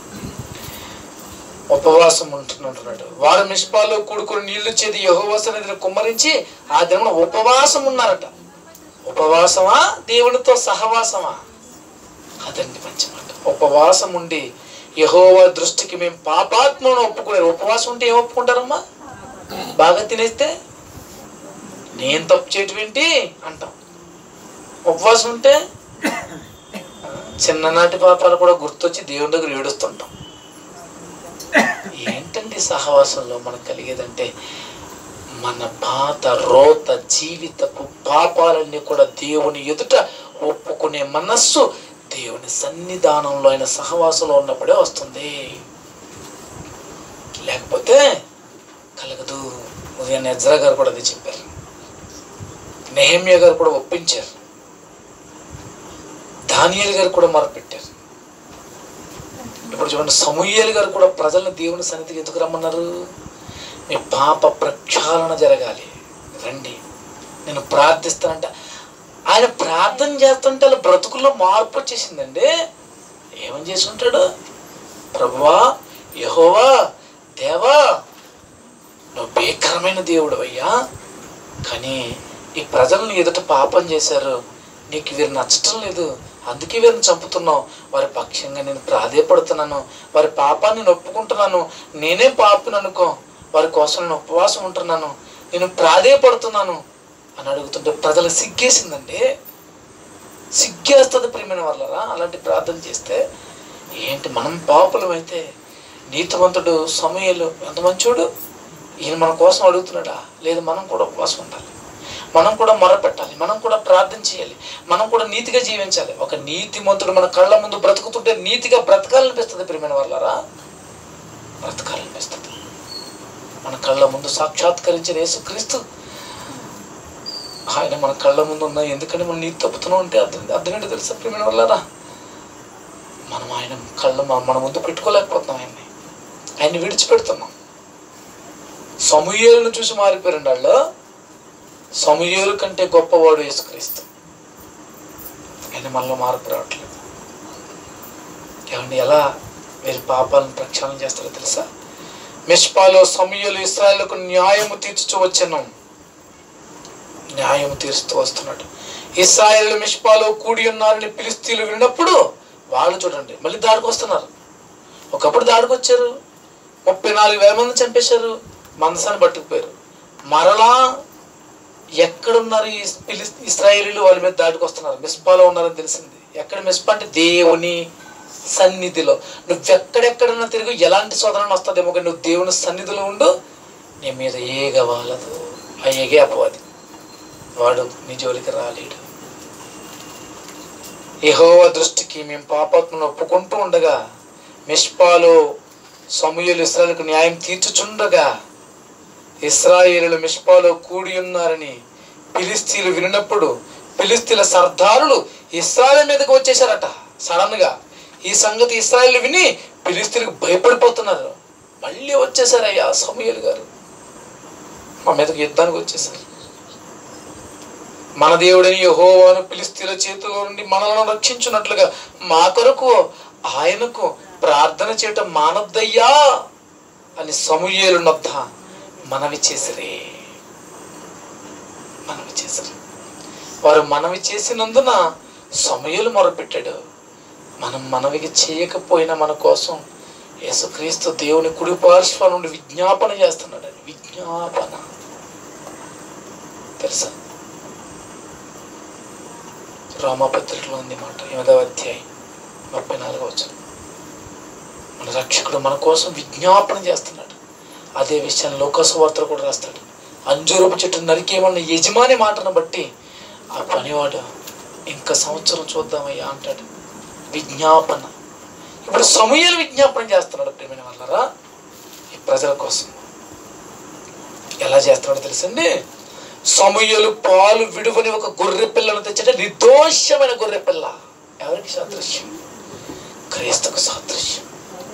ఉపవాసం ఉంటున్నాడు. వారు మిష్పాలో కూడుకుని నీళ్లు చేది యెహోవా సన్నిధిని కుమ్మరించి ఆ దినమున ఉపవాసం ఉన్నారట. ఉపవాసమా దేవునితో సహవాసమా? అదండి మంచి మాట. ఉపవాసం ఉండి యెహోవా దృష్టికి మేము పాపాత్మను ఒప్పుకున్నారు. ఉపవాసం ఉంటే ఏం ఒప్పుకుంటారమ్మా? బాగా తినేస్తే నేను తప్పు చేయటమేంటి అంటాం. ఉపవాసం ఉంటే చిన్ననాటి పాపాలు కూడా గుర్తొచ్చి దేవుని దగ్గర ఏడుస్తుంటాం. ఏంటండి సహవాసంలో మనకు కలిగేదంటే మన పాత రోత జీవితపు పాపాలన్నీ కూడా దేవుని ఎదుట ఒప్పుకునే మనస్సు దేవుని సన్నిధానంలో అయిన సహవాసంలో ఉన్నప్పుడే వస్తుంది, లేకపోతే కలగదు. ఉదయం ఎజ్రా గారు కూడా అది చెప్పారు, నెహెమ్యా గారు కూడా ఒప్పించారు, దానియేలు గారు కూడా మొరపెట్టారు. ఇప్పుడు చూడండి, సమూయేలు గారు కూడా ప్రజలను దేవుని సన్నిధికి ఎందుకు రమ్మన్నారు? మీ పాప ప్రక్షాళన జరగాలి, రండి నేను ప్రార్థిస్తానంట. ఆయన ప్రార్థన చేస్తుంటే అలా బ్రతుకుల్లో మార్పు వచ్చేసిందండి. ఏమని చేసి ఉంటాడు? ప్రభువా, యెహోవా, దేవా, నువ్వు భీకరమైన దేవుడు అయ్యా, కానీ ఈ ప్రజలను ఎదుట పాపం చేశారు, నీకు వీరు నచ్చటం లేదు, అందుకే వీరిని చంపుతున్నావు, వారి పక్షంగా నేను ప్రాధేయపడుతున్నాను, వారి పాపాన్ని నేను ఒప్పుకుంటున్నాను, నేనే పాపను అనుకో, వారి కోసం నేను ఉపవాసం ఉంటున్నాను, నేను ప్రాధేయపడుతున్నాను అని అడుగుతుంటే ప్రజలకు సిగ్గేసిందండి. సిగ్గేస్తుంది ప్రియమైన వాళ్ళరా అలాంటి ప్రార్థన చేస్తే. ఏంటి మనం పాపులం అయితే నీతివంతుడు సమూయేలు ఎంత మంచోడు, ఈయన మన కోసం అడుగుతున్నాడా? లేదు, మనం కూడా ఉపవాసం ఉండాలి, మనం కూడా మొరపెట్టాలి, మనం కూడా ప్రార్థన చేయాలి, మనం కూడా నీతిగా జీవించాలి. ఒక నీతిమంతుడు మన కళ్ళ ముందు బ్రతుకుతుంటే నీతిగా బ్రతకాలనిపిస్తుంది. ప్రియమైన వాళ్ళారా, బ్రతకాలనిపిస్తుంది. మన కళ్ళ ముందు సాక్షాత్కరించిన యేసుక్రీస్తు, ఆయన మన కళ్ళ ముందు ఉన్నా ఎందుకంటే మనం నీతి తప్పుతున్నాం అంటే అర్థం అర్థం ఏంటో తెలుసా ప్రియమైన వాళ్ళారా? మనం ఆయన కళ్ళ మన ముందు పెట్టుకోలేకపోతున్నాం, ఆయన్ని ఆయన్ని విడిచిపెడుతున్నాం. సమూయేలును చూసి మారిపోయారండి వాళ్ళు. సమూయేలు కంటే గొప్పవాడు యేసుక్రీస్తు. ఆయన మనలో మార్పు రావట్లేదు. ఏమండి, ఎలా వీరి పాపాలను ప్రక్షాళన చేస్తారో తెలుసా? మిష్పాలో సమూయేలు ఇశ్రాయేలుకు న్యాయము తీర్చుచూ వచ్చెను. న్యాయము తీరుస్తూ వస్తున్నాడు. ఇశ్రాయేలు మిష్పాలో కూడి ఉన్నారని ఫిలిష్తీయులు విన్నప్పుడు వాళ్ళు చూడండి మళ్ళీ దాడికి వస్తున్నారు. ఒకప్పుడు దాడికి వచ్చారు, ముప్పై నాలుగు వేల మంది చంపేశారు, మందసాన్ని పట్టుకుపోయారు. మరలా ఎక్కడున్నారు ఈ ఫిలిస్ ఇశ్రాయేలీలు? వాళ్ళ మీద దాడికి వస్తున్నారు. మిస్పాలో ఉన్నారని తెలిసింది. ఎక్కడ మిస్పా అంటే దేవుని సన్నిధిలో. నువ్వెక్కడెక్కడన్నా తిరిగి ఎలాంటి శోధన వస్తుందేమో కానీ నువ్వు దేవుని సన్నిధిలో ఉండు, నీ మీద ఏగవాలదు. ఆ ఏగే అపవాది, వాడు నీ జోలికి రాలేడు. యెహోవా దృష్టికి మేము పాపాత్మను ఒప్పుకుంటూ ఉండగా మిష్పాలో సమూయేలు ఇశ్రాయేలుకు న్యాయం తీర్చుచుండగా ఇశ్రాయేలు మిష్పాలో కూడి ఉన్నారని ఫిలిష్తీయులు విన్నప్పుడు ఫిలిష్తీయుల సర్దారులు ఇశ్రాయేలు మీదకి వచ్చేసారట. సడన్ గా ఈ సంగతి ఇశ్రాయేలు విని ఫిలిష్తీయులకు భయపడిపోతున్నారు. మళ్ళీ వచ్చేసారయ్యా సమూయేలు గారు, మా మీదకి యుద్ధానికి వచ్చేసారు. మన దేవుడని యెహోవాను ఫిలిష్తీయుల చేతిలో నుండి మనలను రక్షించున్నట్లుగా మా కొరకు ఆయనకు ప్రార్థన చేయటం మానద్దయ్యా అని సమూయేలు నొద్ద మనవి చేసిరే. మనవి చేసిరి. వారు మనవి చేసినందున సమూయేలు మొరపెట్టాడు. మనం మనవికి చేయకపోయినా మన కోసం యేసుక్రీస్తు దేవుని కుడి పార్శ్వ నుండి విజ్ఞాపన చేస్తున్నాడు. విజ్ఞాపన తెలుసా? రోమాపత్రికలో ఉంది మాట, ఎనిమిదవ అధ్యాయం ముప్పై నాలుగవ వచనం. మన రక్షకుడు మన కోసం విజ్ఞాపన చేస్తున్నాడు. అదే విషయాన్ని లోకసువార్తలో కూడా రాస్తాడు. అంజూరపు చెట్టు నరికేమన్న యజమాని మాటను బట్టి ఆ పనివాడు ఇంకా సంవత్సరం చూద్దామయ్యా అంటాడు. విజ్ఞాపన. ఇప్పుడు సమూయేలు విజ్ఞాపన చేస్తున్నాడు ప్రియమైన వాళ్ళారా ఈ ప్రజల కోసం. ఎలా చేస్తున్నాడో తెలుసండి? సమూయేలు పాలు విడువని ఒక గొర్రె పిల్లను తెచ్చాడు. నిర్దోషమైన గొర్రె పిల్ల. ఎవరికి సాదృశ్యం? క్రీస్తుకు సాదృశ్యం.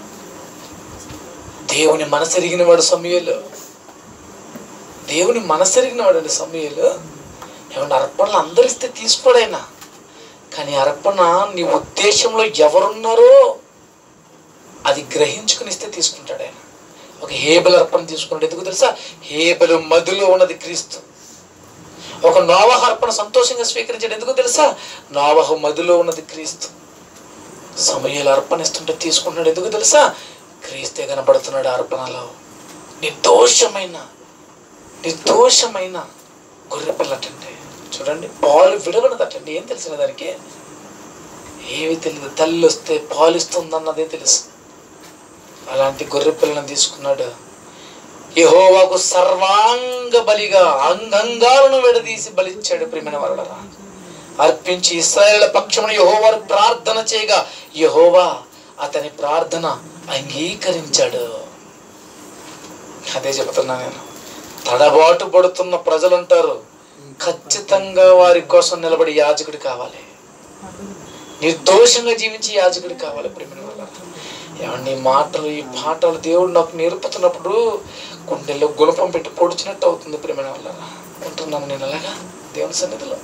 దేవుని మనసెరిగిన వాడు సమూయేలు. దేవుని మనసెరిగిన వాడు అండి సమూయేలు. ఏమన్నా అర్పణలు అందరిస్తే తీసుకోడైనా, కానీ అర్పణ నీ ఉద్దేశంలో ఎవరున్నారో అది గ్రహించుకుని ఇస్తే తీసుకుంటాడు ఆయన. ఒక హేబెలు అర్పణ తీసుకున్నాడు. ఎందుకు తెలుసా? హేబెలు మదిలో ఉన్నది క్రీస్తు. ఒక నోవహు అర్పణ సంతోషంగా స్వీకరించాడు. ఎందుకు తెలుసా? నోవహు మదిలో ఉన్నది క్రీస్తు. సమూయేలు అర్పణిస్తుంటే తీసుకుంటున్నాడు. ఎందుకు తెలుసా? క్రీస్తే కనబడుతున్నాడు అర్పణలో. నిర్దోషమైన నిర్దోషమైన గొర్రె పిల్లటండి. చూడండి, పాలు విడగడదటండి. ఏం తెలిసిన దానికి? ఏమి తెలియదు. తల్లి వస్తే పాలు ఇస్తుందన్నదే తెలుసు. అలాంటి గొర్రె పిల్లని తీసుకున్నాడు. యెహోవాకు సర్వాంగ బలిగా అంగంగాలను విడదీసి బలిచ్చాడు. ప్రియమైన వారలారా, అర్పించి ఇశ్రాయేలు పక్షమున యెహోవాను ప్రార్థన చేయగా యెహోవా అతని ప్రార్థన అంగీకరించాడు. అదే చెప్తున్నా నేను. తడబాటు పడుతున్న ప్రజలు అంటారు, ఖచ్చితంగా వారి కోసం నిలబడి యాజకుడు కావాలి, నిర్దోషంగా జీవించి యాజకుడు కావాలి. ప్రియమైన వారలారా, ఏమండి మాటలు ఈ పాటలు దేవుడు నాకు నేర్పుతున్నప్పుడు గుండెల్లో గుణపం పెట్టి పొడిచినట్టు అవుతుంది. ప్రియమైన వాళ్ళారా, ఉంటున్నాను నేను అలాగా దేవుని సన్నిధిలో.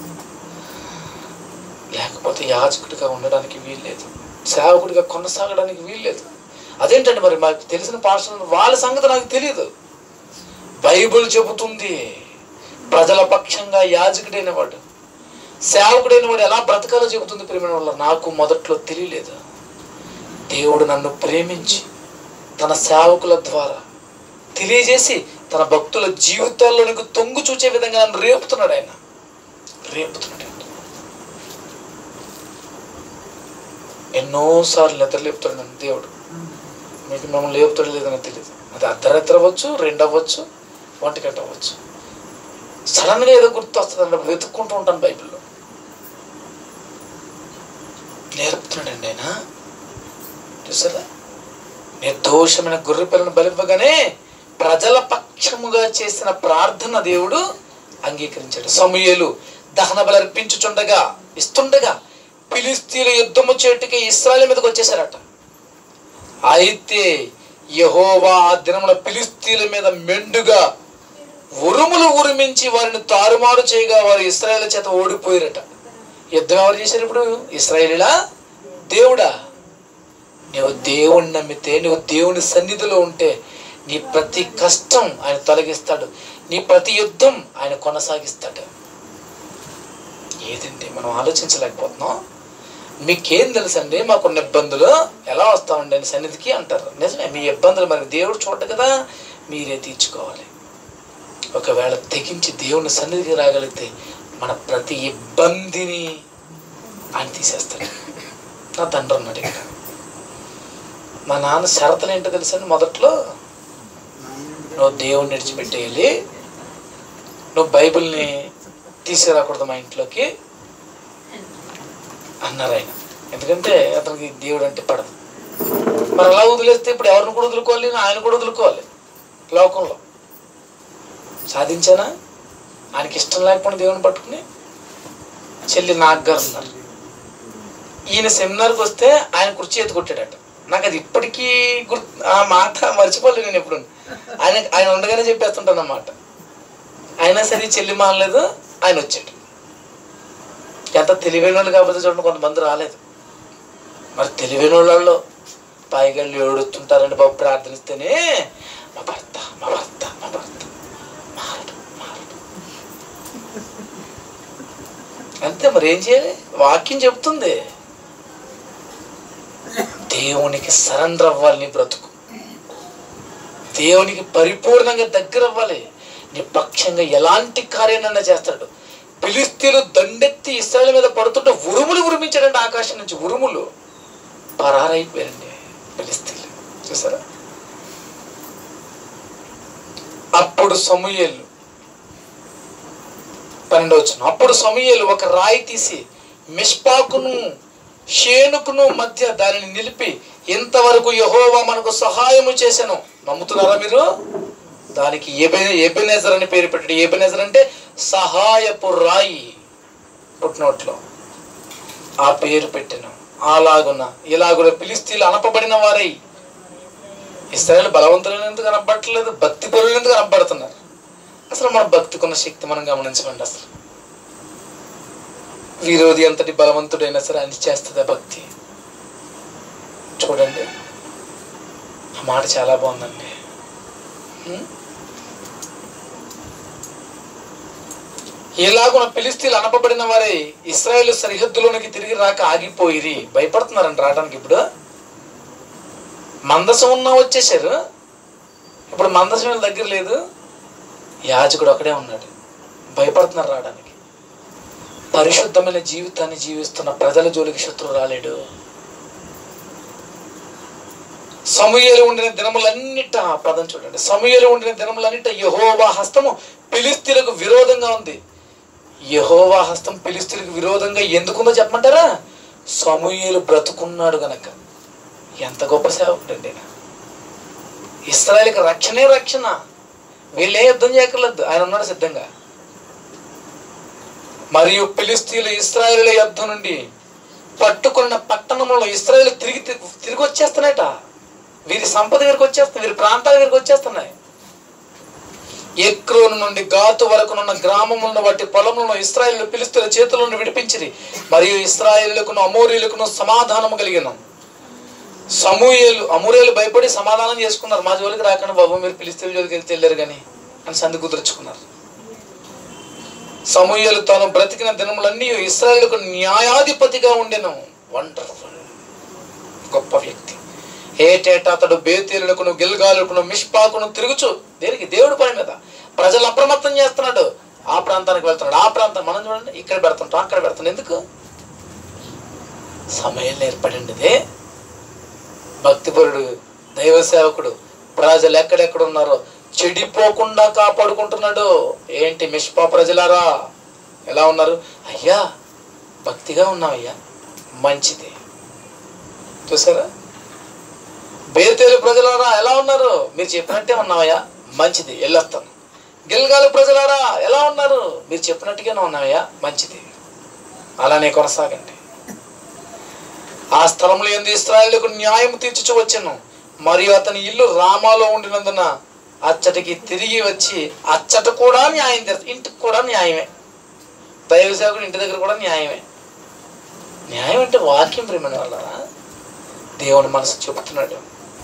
లేకపోతే యాజకుడిగా ఉండడానికి వీల్లేదు, సేవకుడిగా కొనసాగడానికి వీల్లేదు. అదేంటంటే మరి మాకు తెలిసిన పాఠశాల వాళ్ళ సంగతి నాకు తెలియదు. బైబిల్ చెబుతుంది ప్రజల పక్షంగా యాజకుడైన వాడు, సేవకుడైన వాడు ఎలా బ్రతకాలో చెబుతుంది. ప్రియమైన వాళ్ళ నాకు మొదట్లో తెలియలేదు. దేవుడు నన్ను ప్రేమించి తన సేవకుల ద్వారా తెలియజేసి తన భక్తుల జీవితాల్లోనికి తొంగు చూచే విధంగా నన్ను రేపుతున్నాడు. ఆయన రేపుతున్నాడు. ఎన్నోసార్లు నిద్రలేపుతాడు నన్ను దేవుడు. మీకు మమ్మల్ని లేపుతాడు లేదని తెలియదు. అది అర్ధరాత్రి అవ్వచ్చు, రెండు అవ్వచ్చు, ఒంటి గంట అవ్వచ్చు. సడన్గా ఏదో గుర్తు వస్తుంది అన్నప్పుడు వెతుక్కుంటూ ఉంటాను బైబిల్లో. నేర్పుతున్నాడండి ఆయన. చూసారా, నిర్దోషమైన గొర్రె పిల్లను బలివ్వగానే ప్రజల పక్షముగా చేసిన ప్రార్థన దేవుడు అంగీకరించాడు. సమూయేలు దహన బలి అర్పించుచుండగా ఇస్తుండగా ఫిలిష్తీయుల యుద్ధము చేటుకి ఇశ్రాయేలు మీదకి వచ్చేసారట. అయితే యెహోవా ఆ దినమున ఫిలిష్తీయుల మీద మెండుగా ఉరుములు ఉరిమించి వారిని తారుమారు చేయగా వారు ఇశ్రాయేలు చేత ఓడిపోయారట. యుద్ధం ఎవరు చేశారు ఇప్పుడు? ఇశ్రాయేలీలా దేవుడా? నువ్వు దేవుణ్ణి నమ్మితే, నువ్వు దేవుని సన్నిధిలో ఉంటే నీ ప్రతి కష్టం ఆయన తొలగిస్తాడు, నీ ప్రతి యుద్ధం ఆయన కొనసాగిస్తాడు. ఏదండి మనం ఆలోచించలేకపోతున్నాం. మీకేం తెలుసండి మాకున్న ఇబ్బందులు ఎలా వస్తామండి అని సన్నిధికి అంటారు. నిజమే, మీ ఇబ్బందులు మరి దేవుడు చూడదు కదా, మీరే తీర్చుకోవాలి. ఒకవేళ తెగించి దేవుని సన్నిధికి రాగలిగితే మన ప్రతి ఇబ్బందిని ఆయన తీసేస్తాడు. నా తండ్రి ఉన్నాడు ఇక్కడ. మా నాన్న షరతులు ఏంటో తెలుసండి, మొదట్లో నువ్వు దేవుడిని విడిచిపెట్టేయాలి, నువ్వు బైబిల్ని తీసుకురాకూడదు మా ఇంట్లోకి అన్నారు ఆయన. ఎందుకంటే అతనికి దేవుడు అంటే పడదు. మరి అలా వదిలేస్తే ఇప్పుడు ఎవరిని కూడా వదులుకోవాలి, ఆయన కూడా వదులుకోవాలి. లోకంలో సాధించానా? ఆయనకి ఇష్టం లేకపోయినా దేవుని పట్టుకుని చెల్లి నాగ్గారు ఉన్నారు. ఈయన సెమినార్కి వస్తే ఆయన కుర్చీ ఎత్తి కొట్టాడట. నాకు అది ఇప్పటికీ గుర్తు, ఆ మాట మర్చిపోలేదు నేను ఎప్పుడు. ఆయన ఆయన ఉండగానే చెప్పేస్తుంటాను అన్నమాట. అయినా సరే చెల్లి మానలేదు, ఆయన వచ్చాడు. ఎంత తెలివైన వాళ్ళు కాకపోతే చూడండి, కొంతమంది రాలేదు. మరి తెలివైన వాళ్ళలో పైగళ్ళు ఏడుస్తుంటారండి బాబు, ప్రార్థనిస్తేనే మా భర్త మా భర్త మా భర్త మారడు మారడు అంతే. మరి ఏం చేయాలి? వాక్యం చెప్తుంది దేవునికి సరెండర్ అవ్వాలి. నీ బ్రతుకు దేవునికి పరిపూర్ణంగా దగ్గర అవ్వాలి. నీ పక్షంగా ఎలాంటి కార్యాలైనా చేస్తాడు. ఫిలిష్తీయులు దండెత్తి ఇశ్రాయేలు మీద పడుతుంటే ఉరుములు ఉరిమించాడండి, ఆకాశం నుంచి ఉరుములు. పరారైపోయారండి ఫిలిష్తీయులు. చూసారా? అప్పుడు సమూయేలు పన్నెండవ వచనం, అప్పుడు సమూయేలు ఒక రాయి తీసి మిష్పాకును షేనుకును మధ్య దానిని నిలిపి, ఇంతవరకు యెహోవా మనకు సహాయము చేశాను. నమ్ముతున్నారా మీరు? దానికి ఎబె ఎబెనెజర్ అని పేరు పెట్టాడు. ఎబెనెజర్ అంటే సహాయపు రాయి. పుట్టినోట్లో ఆ పేరు పెట్టాను. అలాగున ఇలాగున ఫిలిష్తీయులు అనపబడిన వారై ఇశ్రాయేలు బలవంతులను ఎందుకు కనపడట్లేదు, భక్తి పరులు ఎందుకు కనపడుతున్నారు? అసలు మన భక్తికున్న శక్తి మనం గమనించమండి. అసలు విరోధి అంతటి బలవంతుడైనా సరే అని చేస్తుందా భక్తి? చూడండి, ఆ మాట చాలా బాగుందండి. ఎలాగున ఫిలిష్తీయులు అనపబడిన వారే ఇశ్రాయేలు సరిహద్దులోనికి తిరిగి రాక ఆగిపోయిరి. భయపడుతున్నారంట రావడానికి. ఇప్పుడు మందసం ఉన్నా వచ్చేసారు. ఇప్పుడు మందసం వీళ్ళ దగ్గర లేదు, యాజకుడు ఒకడే ఉన్నాడు. భయపడుతున్నారు రావడానికి. పరిశుద్ధమైన జీవితాన్ని జీవిస్తున్న ప్రజల జోలికి శత్రువు రాలేడు. సమూయేలు ఉండిన దినములన్నిట, పదం చూడండి, సమూయేలు ఉండిన దినములన్నిట యెహోవా హస్తము ఫిలిష్తీయులకు విరోధంగా ఉంది. యెహోవా హస్తం ఫిలిష్తీయులకు విరోధంగా ఎందుకుందో చెప్పమంటారా? సమూయేలు బ్రతుకున్నాడు గనక. ఎంత గొప్ప సేవకుడండి. ఇశ్రాయేలుకి రక్షణే రక్షణ. వీళ్ళే యుద్ధం చేయక్కర్లేదు, ఆయన ఉన్నాడు సిద్ధంగా. మరియు ఫిలిష్తీయులు ఇశ్రాయేలు యుద్ధం నుండి పట్టుకున్న పట్టణంలో ఇశ్రాయేలు తిరిగి తిరిగి వచ్చేస్తున్నాయట. వీరి సంపద వీరికి వచ్చేస్తున్నాయి, వీరి ప్రాంతాల వీరికి వచ్చేస్తున్నాయి. ఎక్రోను నుండి గాతు వరకునున్న గ్రామములను వాటి పొలములను ఇశ్రాయేలు ఫిలిష్తీయుల చేతుల నుండి విడిపించిరి. మరియు ఇశ్రాయేలుకును అమోరీయులకును సమాధానము కలిగిన. సమూయేలు అమోరీయులు భయపడి సమాధానం చేసుకున్నారు, మా జోలికి రాకుండా బాబు, మీరు ఫిలిష్తీయుల జోలికి వెళ్తే వెళ్ళారు కానీ అని సంధి కుదుర్చుకున్నారు. సమూయేలు తాను బ్రతికిన దినములన్నీ ఇశ్రాయేలుకు న్యాయాధిపతిగా ఉండెను. వండర్ఫుల్, గొప్ప వ్యక్తి. ఏటేటా అతడు బేతేలుకును గిల్గాలుకును మిష్పాకును తిరుగుచు, దేనికి? దేవుడి పని మీద. ప్రజలు అప్రమత్తం చేస్తున్నాడు. ఆ ప్రాంతానికి వెళ్తున్నాడు, ఆ ప్రాంతం. మనం చూడండి, ఇక్కడ పెడుతుంటాం, అక్కడ పెడుతున్నాం. ఎందుకు? సమయం ఏర్పడింది. భక్తిపరుడు, దైవ సేవకుడు, ప్రజలు ఎక్కడెక్కడ ఉన్నారో చెడిపోకుండా కాపాడుకుంటున్నాడు. ఏంటి మిష్పా ప్రజలారా ఎలా ఉన్నారు? అయ్యా భక్తిగా ఉన్నావయ్యా, మంచిది. చూసారా? బేతేలు ప్రజలారా ఎలా ఉన్నారు? మీరు చెప్పినట్టే ఉన్నావయ్యా, మంచిది, వెళ్ళొస్తాను. గిల్గాలు ప్రజలారా ఎలా ఉన్నారు? మీరు చెప్పినట్టుగానే ఉన్నావయ్యా, మంచిది, అలానే కొనసాగండి. ఆ స్థలంలో ఎందు ఇశ్రాయేలుకు న్యాయం తీర్చుచు వచ్చాను, మరియు అతని ఇల్లు రామాలో ఉండినందున అచ్చటికి తిరిగి వచ్చి అచ్చట కూడా న్యాయం తీర్చు. ఇంటికి కూడా న్యాయమే, దైవ సేవకుడు ఇంటి దగ్గర కూడా న్యాయమే. న్యాయం అంటే వాక్యం ప్రేమని వల్ల దేవుని మనసు చెబుతున్నాడు.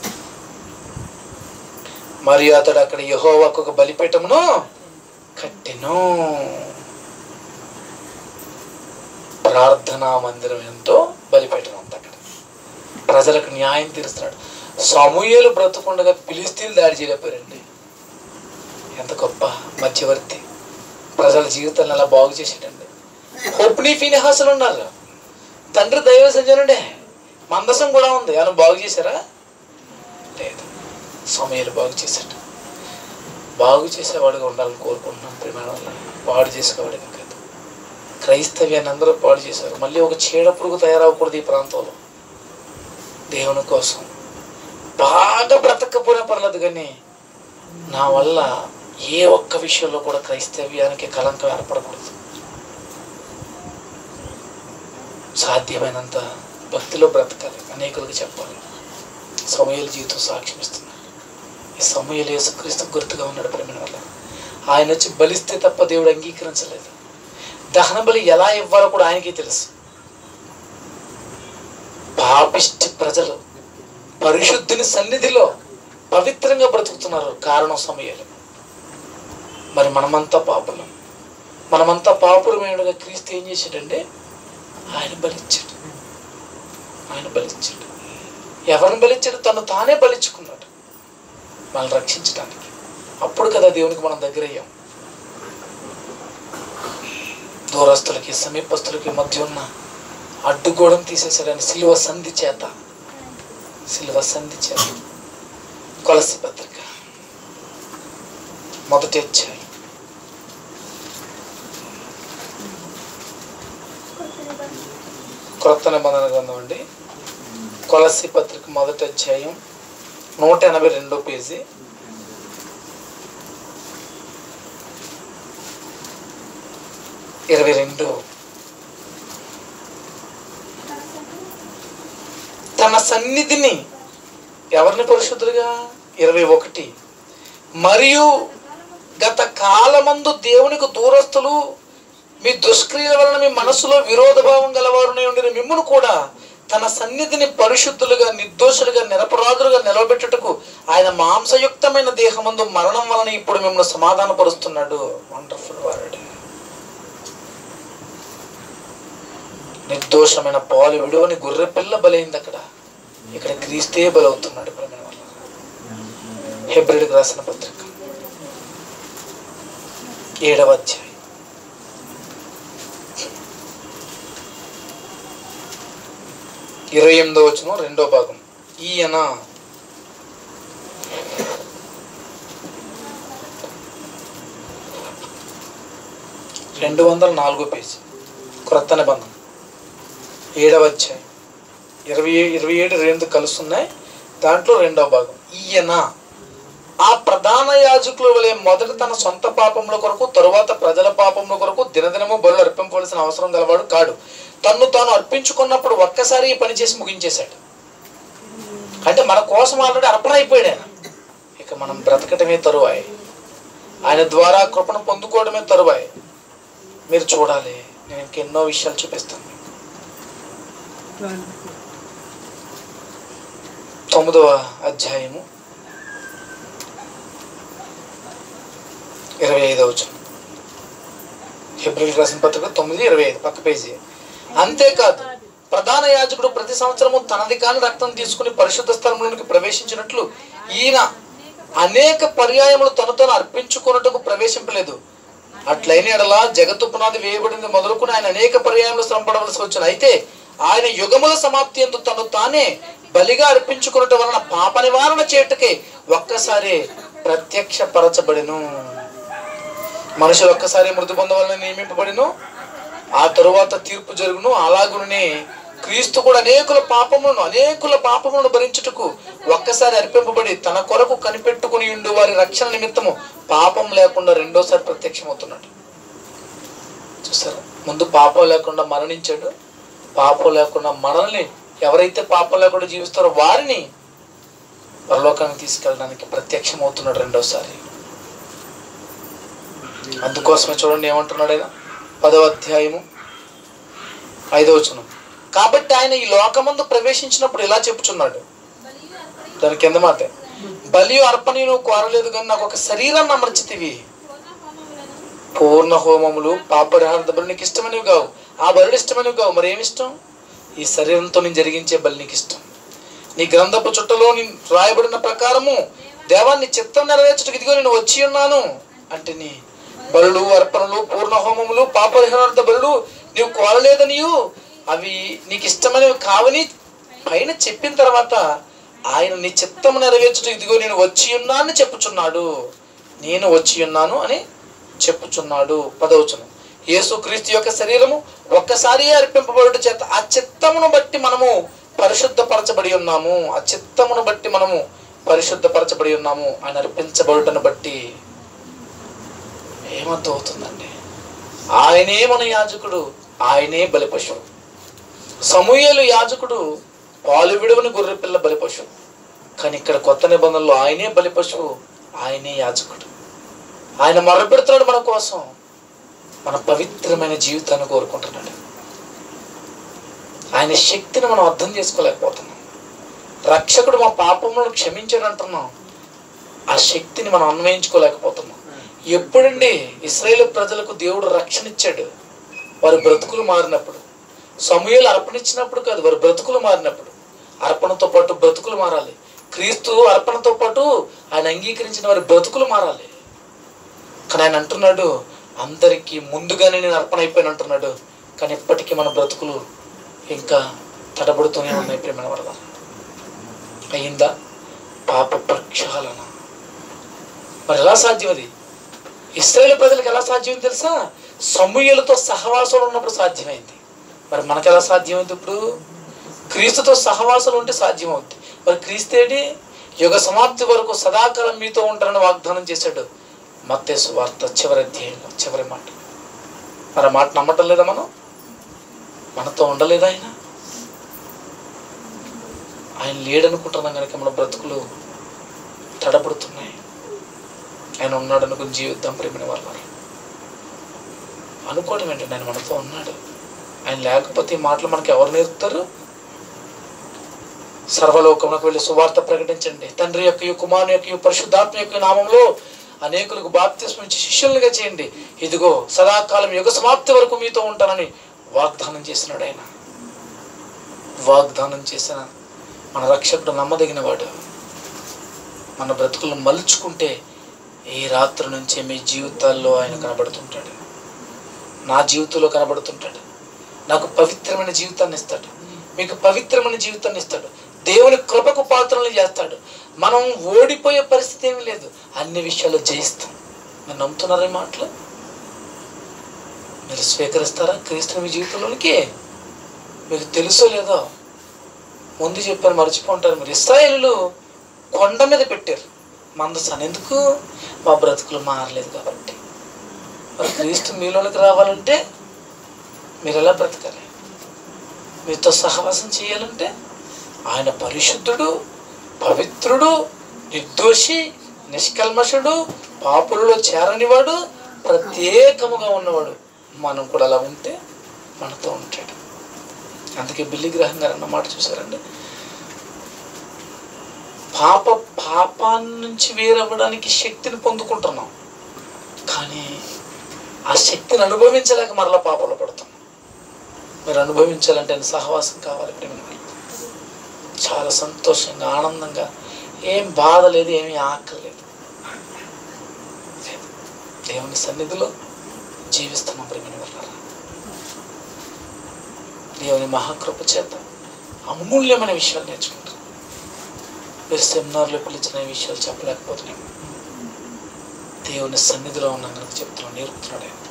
మరియు అతడు అక్కడ యెహోవాకు ఒక బలిపీఠమును కట్టెను. ప్రార్థనా మందిరం ఎంతో, బలిపీఠం అంత అక్కడ. ప్రజలకు న్యాయం తీరుస్తున్నాడు. సమూయేలు బ్రతుకుండగా ఫిలిష్తీయులు దాడి చేయలేకపోయారండి. ఎంత గొప్ప మధ్యవర్తి, ప్రజల జీవితాలను అలా బాగు చేసాడండి. హోప్నీ ఫీనిహాసులు ఉన్నారు, తండ్రి దైవ సజ్జనుడే, మందసం కూడా ఉంది, ఆయన బాగు చేశారా? లేదు. సమూయేలు బాగు చేశాడు. బాగు చేసేవాడుగా ఉండాలని కోరుకుంటున్నాం ప్రేమ. పాడు చేసేవాడిగా కాదు. క్రైస్తవ్యాన్ని అందరూ పాడు చేశారు. మళ్ళీ ఒక చీడ పురుగు తయారవ్వకూడదు ఈ ప్రాంతంలో. దేవుని కోసం బాగా బ్రతకపోయినా పర్లేదు, కానీ నా వల్ల ఏ ఒక్క విషయంలో కూడా క్రైస్తవ్యానికి కలంకం ఏర్పడకూడదు. సాధ్యమైనంత భక్తిలో బ్రతకాలి, అనేకులకు చెప్పాలి. సమూయేలు జీవితం సాక్ష్యం ఇస్తుంది. ఈ సమూయేలు యేసుక్రీస్తు గుర్తుగా ఉన్నాడు ప్రేమ వల్ల. ఆయన వచ్చి బలిస్తే తప్ప దేవుడు అంగీకరించలేదు. దహన బలి ఎలా ఇవ్వాలో కూడా ఆయనకి తెలుసు. పాపిష్టి ప్రజలు పరిశుద్ధిని సన్నిధిలో పవిత్రంగా బ్రతుకుతున్నారు, కారణం సమూయేలు. మరి మనమంతా పాపులం, మనమంతా పాపురమేడుగా క్రీస్తు ఏం చేశాడంటే ఆయన బలిచ్చాడు. ఆయన బలిచ్చాడు. ఎవరిని బలిచ్చాడు? తను తానే బలిచ్చుకున్నాడు మనల్ని రక్షించడానికి. అప్పుడు కదా దేవునికి మనం దగ్గర అయ్యాం. దూరస్తులకి సమీపస్తులకి మధ్య ఉన్న అడ్డుగోడను తీసేసాడని సిలువ సంధి చేత, సిలువ సంధి చేత. కొలస్సీ పత్రిక మొదటి అధ్యాయం క్రొత్త నిబంధన గ్రంథం అండి. కొలస్సీ పత్రిక మొదటి అధ్యాయం నూట ఎనభై రెండో పేజీ. ఇరవై రెండు. తన సన్నిధిని ఎవరిని పరిశుద్ధులుగా? ఇరవై ఒకటి. మరియు గత కాలమందు దేవునికి దూరస్తులు, మీ దుష్క్రియల వలన మీ మనసులో విరోధ భావం గలవారునే ఉండిన మిమ్మును కూడా తన సన్నిధిని పరిశుద్ధులుగా, నిర్దోషులుగా, నిరపరాధులుగా నిలబెట్టుటకు ఆయన మాంసయుక్తమైన దేహమందు మరణం వలన ఇప్పుడు మిమ్మల్ని సమాధానపరుస్తున్నాడు. Wonderful word. నిర్దోషమైన పాలు విడువని గొర్రె పిల్ల బలైంది అక్కడ. ఇక్కడ క్రీస్తే బలవుతున్నాడు ప్రేమ వల్ల. హెబ్రీయులకు రాసిన పత్రిక ఏడవ అధ్యాయం ఇరవై ఎనిమిదో వచనం రెండో భాగం. ఈయన రెండు వందల నాలుగో పేజీ, క్రొత్త నిబంధన ఏడవ అధ్యాయం ఇరవై ఇరవై ఏడు రెండు కలుస్తున్నాయి. దాంట్లో రెండవ భాగం. ఈయన ఆ ప్రధాన యాజకుల వలె మొదట తన సొంత పాపముల కొరకు, తరువాత ప్రజల పాపముల కొరకు దినదినము బలులు అర్పింపవలసిన అవసరం గలవాడు కాడు. తన్ను తాను అర్పించుకున్నప్పుడు ఒక్కసారి ఈ పని చేసి ముగించేశాడు. అంటే మన కోసం ఆల్రెడీ అర్పణ అయిపోయాడు ఆయన. ఇక మనం బ్రతకటమే తరువాయి, ఆయన ద్వారా కృపను పొందుకోవడమే తరువాయి. మీరు చూడాలి, నేను ఇంకెన్నో విషయాలు చూపిస్తాను. తొమ్మిదవ అధ్యాయము ఇరవై ఐదవ వచనం. హెబ్రీయులకు రాసిన పత్రిక తొమ్మిది ఇరవై ఐదు పక్క పేజీ. అంతేకాదు ప్రధాన యాజకుడు ప్రతి సంవత్సరము తనది కాని రక్తం తీసుకుని పరిశుద్ధ స్థలంలోనికి ప్రవేశించినట్లు ఈయన అనేక పర్యాయములు తను తను అర్పించుకున్నట్టుకు ప్రవేశింపలేదు. అట్లైన ఎడలా జగత్తు పునాది వేయబడింది మొదలుకుని ఆయన అనేక పర్యాయములు శ్రమపడవలసి వచ్చిన. అయితే ఆయన యుగముల సమాప్తి యందు తను తానే బలిగా అర్పించుకున్నట్టు వలన పాప నివారణ చేయుటకే ఒక్కసారి ప్రత్యక్షపరచబడిను. మనుషులు ఒక్కసారి మృతి పొందవలన నియమింపబడిను, ఆ తరువాత తీర్పు జరుగును. అలాగునే క్రీస్తు కూడా అనేకుల పాపములను అనేకుల పాపములను భరించుటకు ఒక్కసారి అర్పింపబడి తన కొరకు కనిపెట్టుకుని ఉండు వారి రక్షణ నిమిత్తము పాపం లేకుండా రెండోసారి ప్రత్యక్షమవుతున్నాడు. చూసారా, ముందు పాపం లేకుండా మరణించాడు. పాపం లేకుండా మనల్ని ఎవరైతే పాపం లేకుండా జీవిస్తారో వారిని పరలోకానికి తీసుకెళ్ళడానికి ప్రత్యక్షమవుతున్నాడు రెండోసారి. అందుకోసమే చూడండి ఏమంటున్నాడు ఆయన, పదవ అధ్యాయము ఐదవ వచనం. కాబట్టి ఆయన ఈ లోకమందు ప్రవేశించినప్పుడు ఇలా చెప్పుచున్నాడు, దాని కింద మాట, బలియు అర్పణి నువ్వు కోరలేదు కానీ నాకు ఒక శరీరాన్ని అమర్చితివి. పూర్ణ హోమములు పాపరిహార బలి నీకు ఇష్టమనివి కావు, ఆ బలుడు ఇష్టమనివి కావు. మరి ఏమి ఇష్టం? ఈ శరీరంతో నేను జరిగించే బలి నీకు ఇష్టం. నీ గ్రంథపు చుట్టలో నేను రాయబడిన ప్రకారము దేవాన్ని చిత్తం నెరవేర్చుటకు ఇదిగో నేను వచ్చి ఉన్నాను అంటే, నీ బలులు అర్పణలు పూర్ణ హోమములు పాపరిహారార్థ బలులు నీవు కోరలేదనియు అవి నీకు ఇష్టమైనవి కావని పైన చెప్పిన తర్వాత ఆయన నీ చిత్తము నెరవేర్చుటకు ఇదిగో నేను వచ్చి ఉన్నాను చెప్పుచున్నాడు. నేను వచ్చి ఉన్నాను అని చెప్పుచున్నాడు. పదవచనం. యేసు క్రీస్తు యొక్క శరీరము ఒక్కసారి అర్పింపబడుట చేత ఆ చిత్తమును బట్టి మనము పరిశుద్ధపరచబడి ఉన్నాము. ఆ చిత్తమును బట్టి మనము పరిశుద్ధపరచబడి ఉన్నాము. ఆయన అర్పించబడుటను బట్టి ఏమంత అవుతుందండి? ఆయనే మన యాజకుడు, ఆయనే బలి పశువు. సమూయేలు యాజకుడు, పాలు విడువని గొర్రె పిల్ల బలి పశువు. కానీ ఇక్కడ కొత్త నిబంధనలో ఆయనే బలి పశువు, ఆయనే యాజకుడు. ఆయన మొరపెడుతున్నాడు మన కోసం, మన పవిత్రమైన జీవితాన్ని కోరుకుంటున్నాడు. ఆయన శక్తిని మనం అర్థం చేసుకోలేకపోతున్నాం. రక్షకుడు మా పాపములను క్షమించాడు అంటున్నాం, ఆ శక్తిని మనం అన్వయించుకోలేకపోతున్నాం. ఎప్పుడండి ఇశ్రాయేలు ప్రజలకు దేవుడు రక్షణ ఇచ్చాడు? వారి బ్రతుకులు మారినప్పుడు. సమూయేలు అర్పణ ఇచ్చినప్పుడు కాదు, వారి బ్రతుకులు మారినప్పుడు. అర్పణతో పాటు బ్రతుకులు మారాలి. క్రీస్తు అర్పణతో పాటు ఆయన అంగీకరించిన వారి బ్రతుకులు మారాలి. కానీ ఆయన అంటున్నాడు, అందరికీ ముందుగానే నేను అర్పణ అయిపోయాను అంటున్నాడు. కానీ ఇప్పటికీ మన బ్రతుకులు ఇంకా తడబడుతూనే ఉన్నాయి. ప్రేమ వల్ల అయిందా పాప ప్రక్షాళన? మరి ఎలా సాధ్యం అది? ఇశ్రాయేలు ప్రజలకు ఎలా సాధ్యం తెలుసా? సమూయేలుతో సహవాసాలు ఉన్నప్పుడు సాధ్యమైంది. మరి మనకు ఎలా సాధ్యమైంది? ఇప్పుడు క్రీస్తుతో సహవాసాలు ఉంటే సాధ్యం అవుతుంది. మరి క్రీస్తేడి యుగ సమాప్తి వరకు సదాకాలం మీతో ఉంటారని వాగ్దానం చేశాడు మత్తయి సువార్త చివరి అధ్యాయంలో చివరి మాట. మరి ఆ మాట నమ్మటం లేదా? మనం మనతో ఉండలేదా ఆయన? ఆయన లేడనుకుంటున్నాం కనుక మన బ్రతుకులు తడబడుతున్నాయి. ఆయన ఉన్నాడు అనుకుని జీవిద్దాం ప్రేమిన వాళ్ళు అనుకోవడం ఏంటంటే ఆయన మనతో ఉన్నాడు. ఆయన లేకపోతే ఈ మాటలు మనకి ఎవరు నేర్పుతారు? సర్వలోకమునకు వెళ్ళి సువార్త ప్రకటించండి, తండ్రి యొక్క కుమారుని యొక్క పరిశుద్ధాత్మ యొక్క నామంలో అనేకులకు బాప్తిస్మం ఇచ్చి శిష్యులుగా చేయండి, ఇదిగో సదాకాలం యుగ సమాప్తి వరకు మీతో ఉంటానని వాగ్దానం చేసినాడు. ఆయన వాగ్దానం చేసిన మన రక్షకుడు నమ్మదగిన వాడు. మన బ్రతుకులను మలుచుకుంటే ఈ రాత్రి నుంచే మీ జీవితాల్లో ఆయన కనబడుతుంటాడు, నా జీవితంలో కనబడుతుంటాడు. నాకు పవిత్రమైన జీవితాన్ని ఇస్తాడు, మీకు పవిత్రమైన జీవితాన్ని ఇస్తాడు. దేవుని కృపకు పాత్రలు చేస్తాడు. మనం ఓడిపోయే పరిస్థితి ఏమీ లేదు, అన్ని విషయాల్లో జయిస్తాం. మీరు నమ్ముతున్నారా ఈ మాటలు? మీరు స్వీకరిస్తారా క్రీస్తు మీ జీవితంలోనికి? మీకు తెలుసో లేదో ముందు చెప్పాను, మర్చిపోంటారు. మీరు ఇశ్రాయేలు కొండ మీద పెట్టారు మందసాన్ని. ఎందుకు? మా బ్రతుకులు మారలేదు కాబట్టి. మరి క్రీస్తు మీలోనికి రావాలంటే మీరు ఎలా బ్రతకాలి? మీతో సహవాసం చేయాలంటే ఆయన పరిశుద్ధుడు, పవిత్రుడు, నిర్దోషి, నిష్కల్మషుడు, పాపులలో చేరనివాడు, ప్రత్యేకముగా ఉన్నవాడు. మనం కూడా అలా ఉంటే మనతో ఉంటాడు. అందుకే బిల్లి గ్రహం గారు అన్నమాట చూసారండి, పాప పాపాన్ని నుంచి వేరవ్వడానికి శక్తిని పొందుకుంటున్నాం, కానీ ఆ శక్తిని అనుభవించలేక మరలా పాపంలో పడుతున్నాం. మీరు అనుభవించాలంటే సహవాసం కావాలి. ప్రేమ చాలా సంతోషంగా ఆనందంగా, ఏం బాధ లేదు, ఏమీ ఆకలి లేదు, దేవుని సన్నిధిలో జీవిస్తున్నాం. ప్రేమ దేవుని మహాకృప చేత అమూల్యమైన విషయాలు నేర్చుకుంటాం. మీరు సెమినార్లో పిలిచిన విషయాలు చెప్పలేకపోతున్నాం. దేవుని సన్నిధిలో ఉన్నాం కనుక చెప్తున్నాడు, నేర్పుతున్నాడు ఆయన.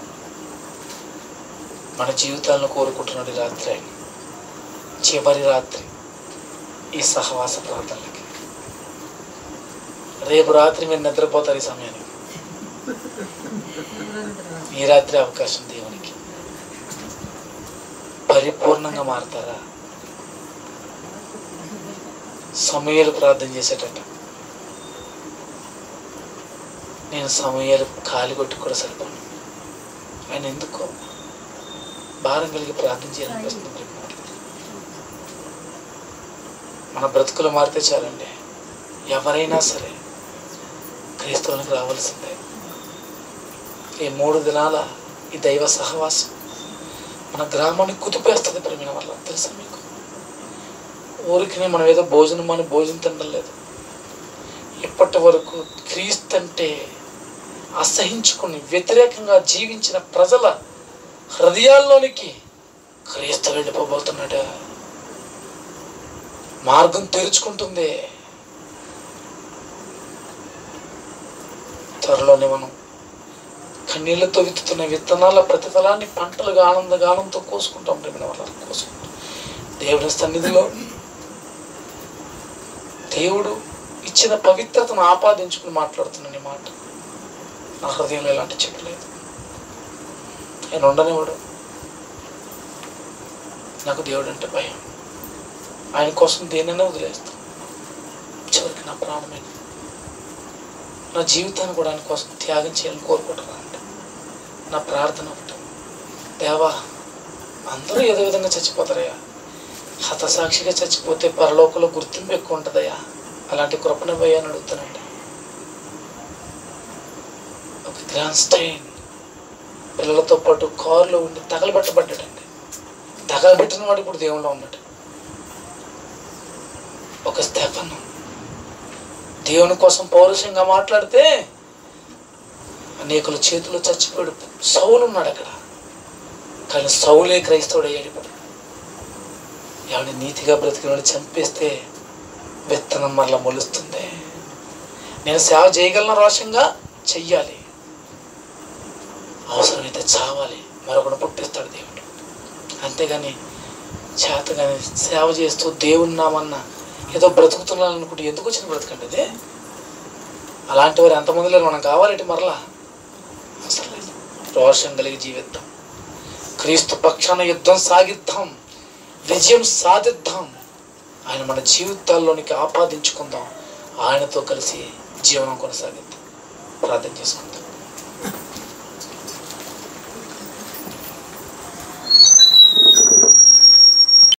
మన జీవితాలను కోరుకుంటున్నాడు ఈ రాత్రి ఆయన. చివరి రాత్రి ఈ సహవాస ప్రార్థనలకి. రేపు రాత్రి మీరు నిద్రపోతారు ఈ సమయానికి. ఈ రాత్రి అవకాశం దేవునికి. పరిపూర్ణంగా మారుతారా? సమూయేలు ప్రార్థన చేసేటట్ట. నేను సమూయేలు కాలి కొట్టి కూడా సరిపోను. ఆయన ఎందుకో భారం కలిగి ప్రార్థన చేయాలనిపిస్తుంది. మన బ్రతుకులు మారితే చాలండి. ఎవరైనా సరే క్రీస్తువులకు రావాల్సిందే. ఈ మూడు దినాల ఈ దైవ సహవాసం మన గ్రామాన్ని కుదిపేస్తుంది. ప్రేమ వల్ల తెలుసా మీకు? ఊరికి మనం ఏదో భోజనం అని భోజనం తినడం లేదు. ఇప్పటి వరకు క్రీస్తు అంటే అసహించుకుని వ్యతిరేకంగా జీవించిన ప్రజల హృదయాల్లోనికి క్రీస్తు వెళ్ళిపోబోతున్నాడు. మార్గం తెరుచుకుంటుంది. త్వరలోనే మనం కన్నీళ్లతో విత్తుతున్న విత్తనాల ప్రతిఫలాన్ని పంటలుగా ఆనందగానంతో కోసుకుంటాం. ప్రేమ వల్ల కోసుకుంటాం. దేవుని సన్నిధిలో దేవుడు ఇచ్చిన పవిత్రతను ఆపాదించుకుని మాట్లాడుతున్నాను. ఈ మాట నా హృదయంలో ఎలాంటి చెప్పలేదు. ఆయన ఉండనివాడు. నాకు దేవుడు అంటే భయం. ఆయన కోసం దేనైనా వదిలేస్తాను. చివరికి నా ప్రాణమైన నా జీవితాన్ని కూడా ఆయన కోసం త్యాగం చేయాలని కోరుకుంటున్నాను. అంటే నా ప్రార్థన ఒకటి, దేవా అందరూ ఏదో విధంగా చచ్చిపోతారయ్యా. హతసాక్షిగా చచ్చిపోతే పరలోకంలో గుర్తింపు ఎక్కువ ఉంటుందయ్యా. అలాంటి కృపణభయ్యా అని అడుగుతానండి. ఒక గ్రాండ్ స్టైన్ పిల్లలతో పాటు కారులో ఉండి తగలబెట్టబడ్డాడండి. తగలబెట్టిన వాడు ఇప్పుడు దేవుల్లో ఉన్నాడు. ఒక స్తెఫను దేవుని కోసం పౌరుషంగా మాట్లాడితే అనేకుల చేతుల్లో చచ్చిపోయాడు. సౌలు ఉన్నాడు అక్కడ, కానీ సౌలే క్రైస్తవుడు అయ్యాడు. ఇప్పుడు ఎవరిని నీతిగా బ్రతికిన చంపేస్తే విత్తనం మరలా మొలుస్తుంది. నేను సేవ చేయగలను, రోషంగా చెయ్యాలి, అవసరమైతే చావాలి, మరొకడు పుట్టిస్తాడు దేవుడు. అంతేగాని చేతగాని సేవ చేస్తూ దేవుని నామన్నా ఏదో బ్రతుకుతున్నాను అనుకుంటే ఎందుకు వచ్చిన బ్రతకండి అదే. అలాంటి వారు ఎంతమంది లేరు. మనం కావాలంటే మరలా అవసరం లేదు. రోషం కలిగి జీవిద్దాం. క్రీస్తు పక్షాన యుద్ధం సాగిద్దాం. విజయం సాధిద్దాం. ఆయన మన జీవితాల్లోనికి ఆపాదించుకుందాం. ఆయనతో కలిసి జీవనం కొనసాగిద్దాం. ప్రార్థన చేసుకుందాం.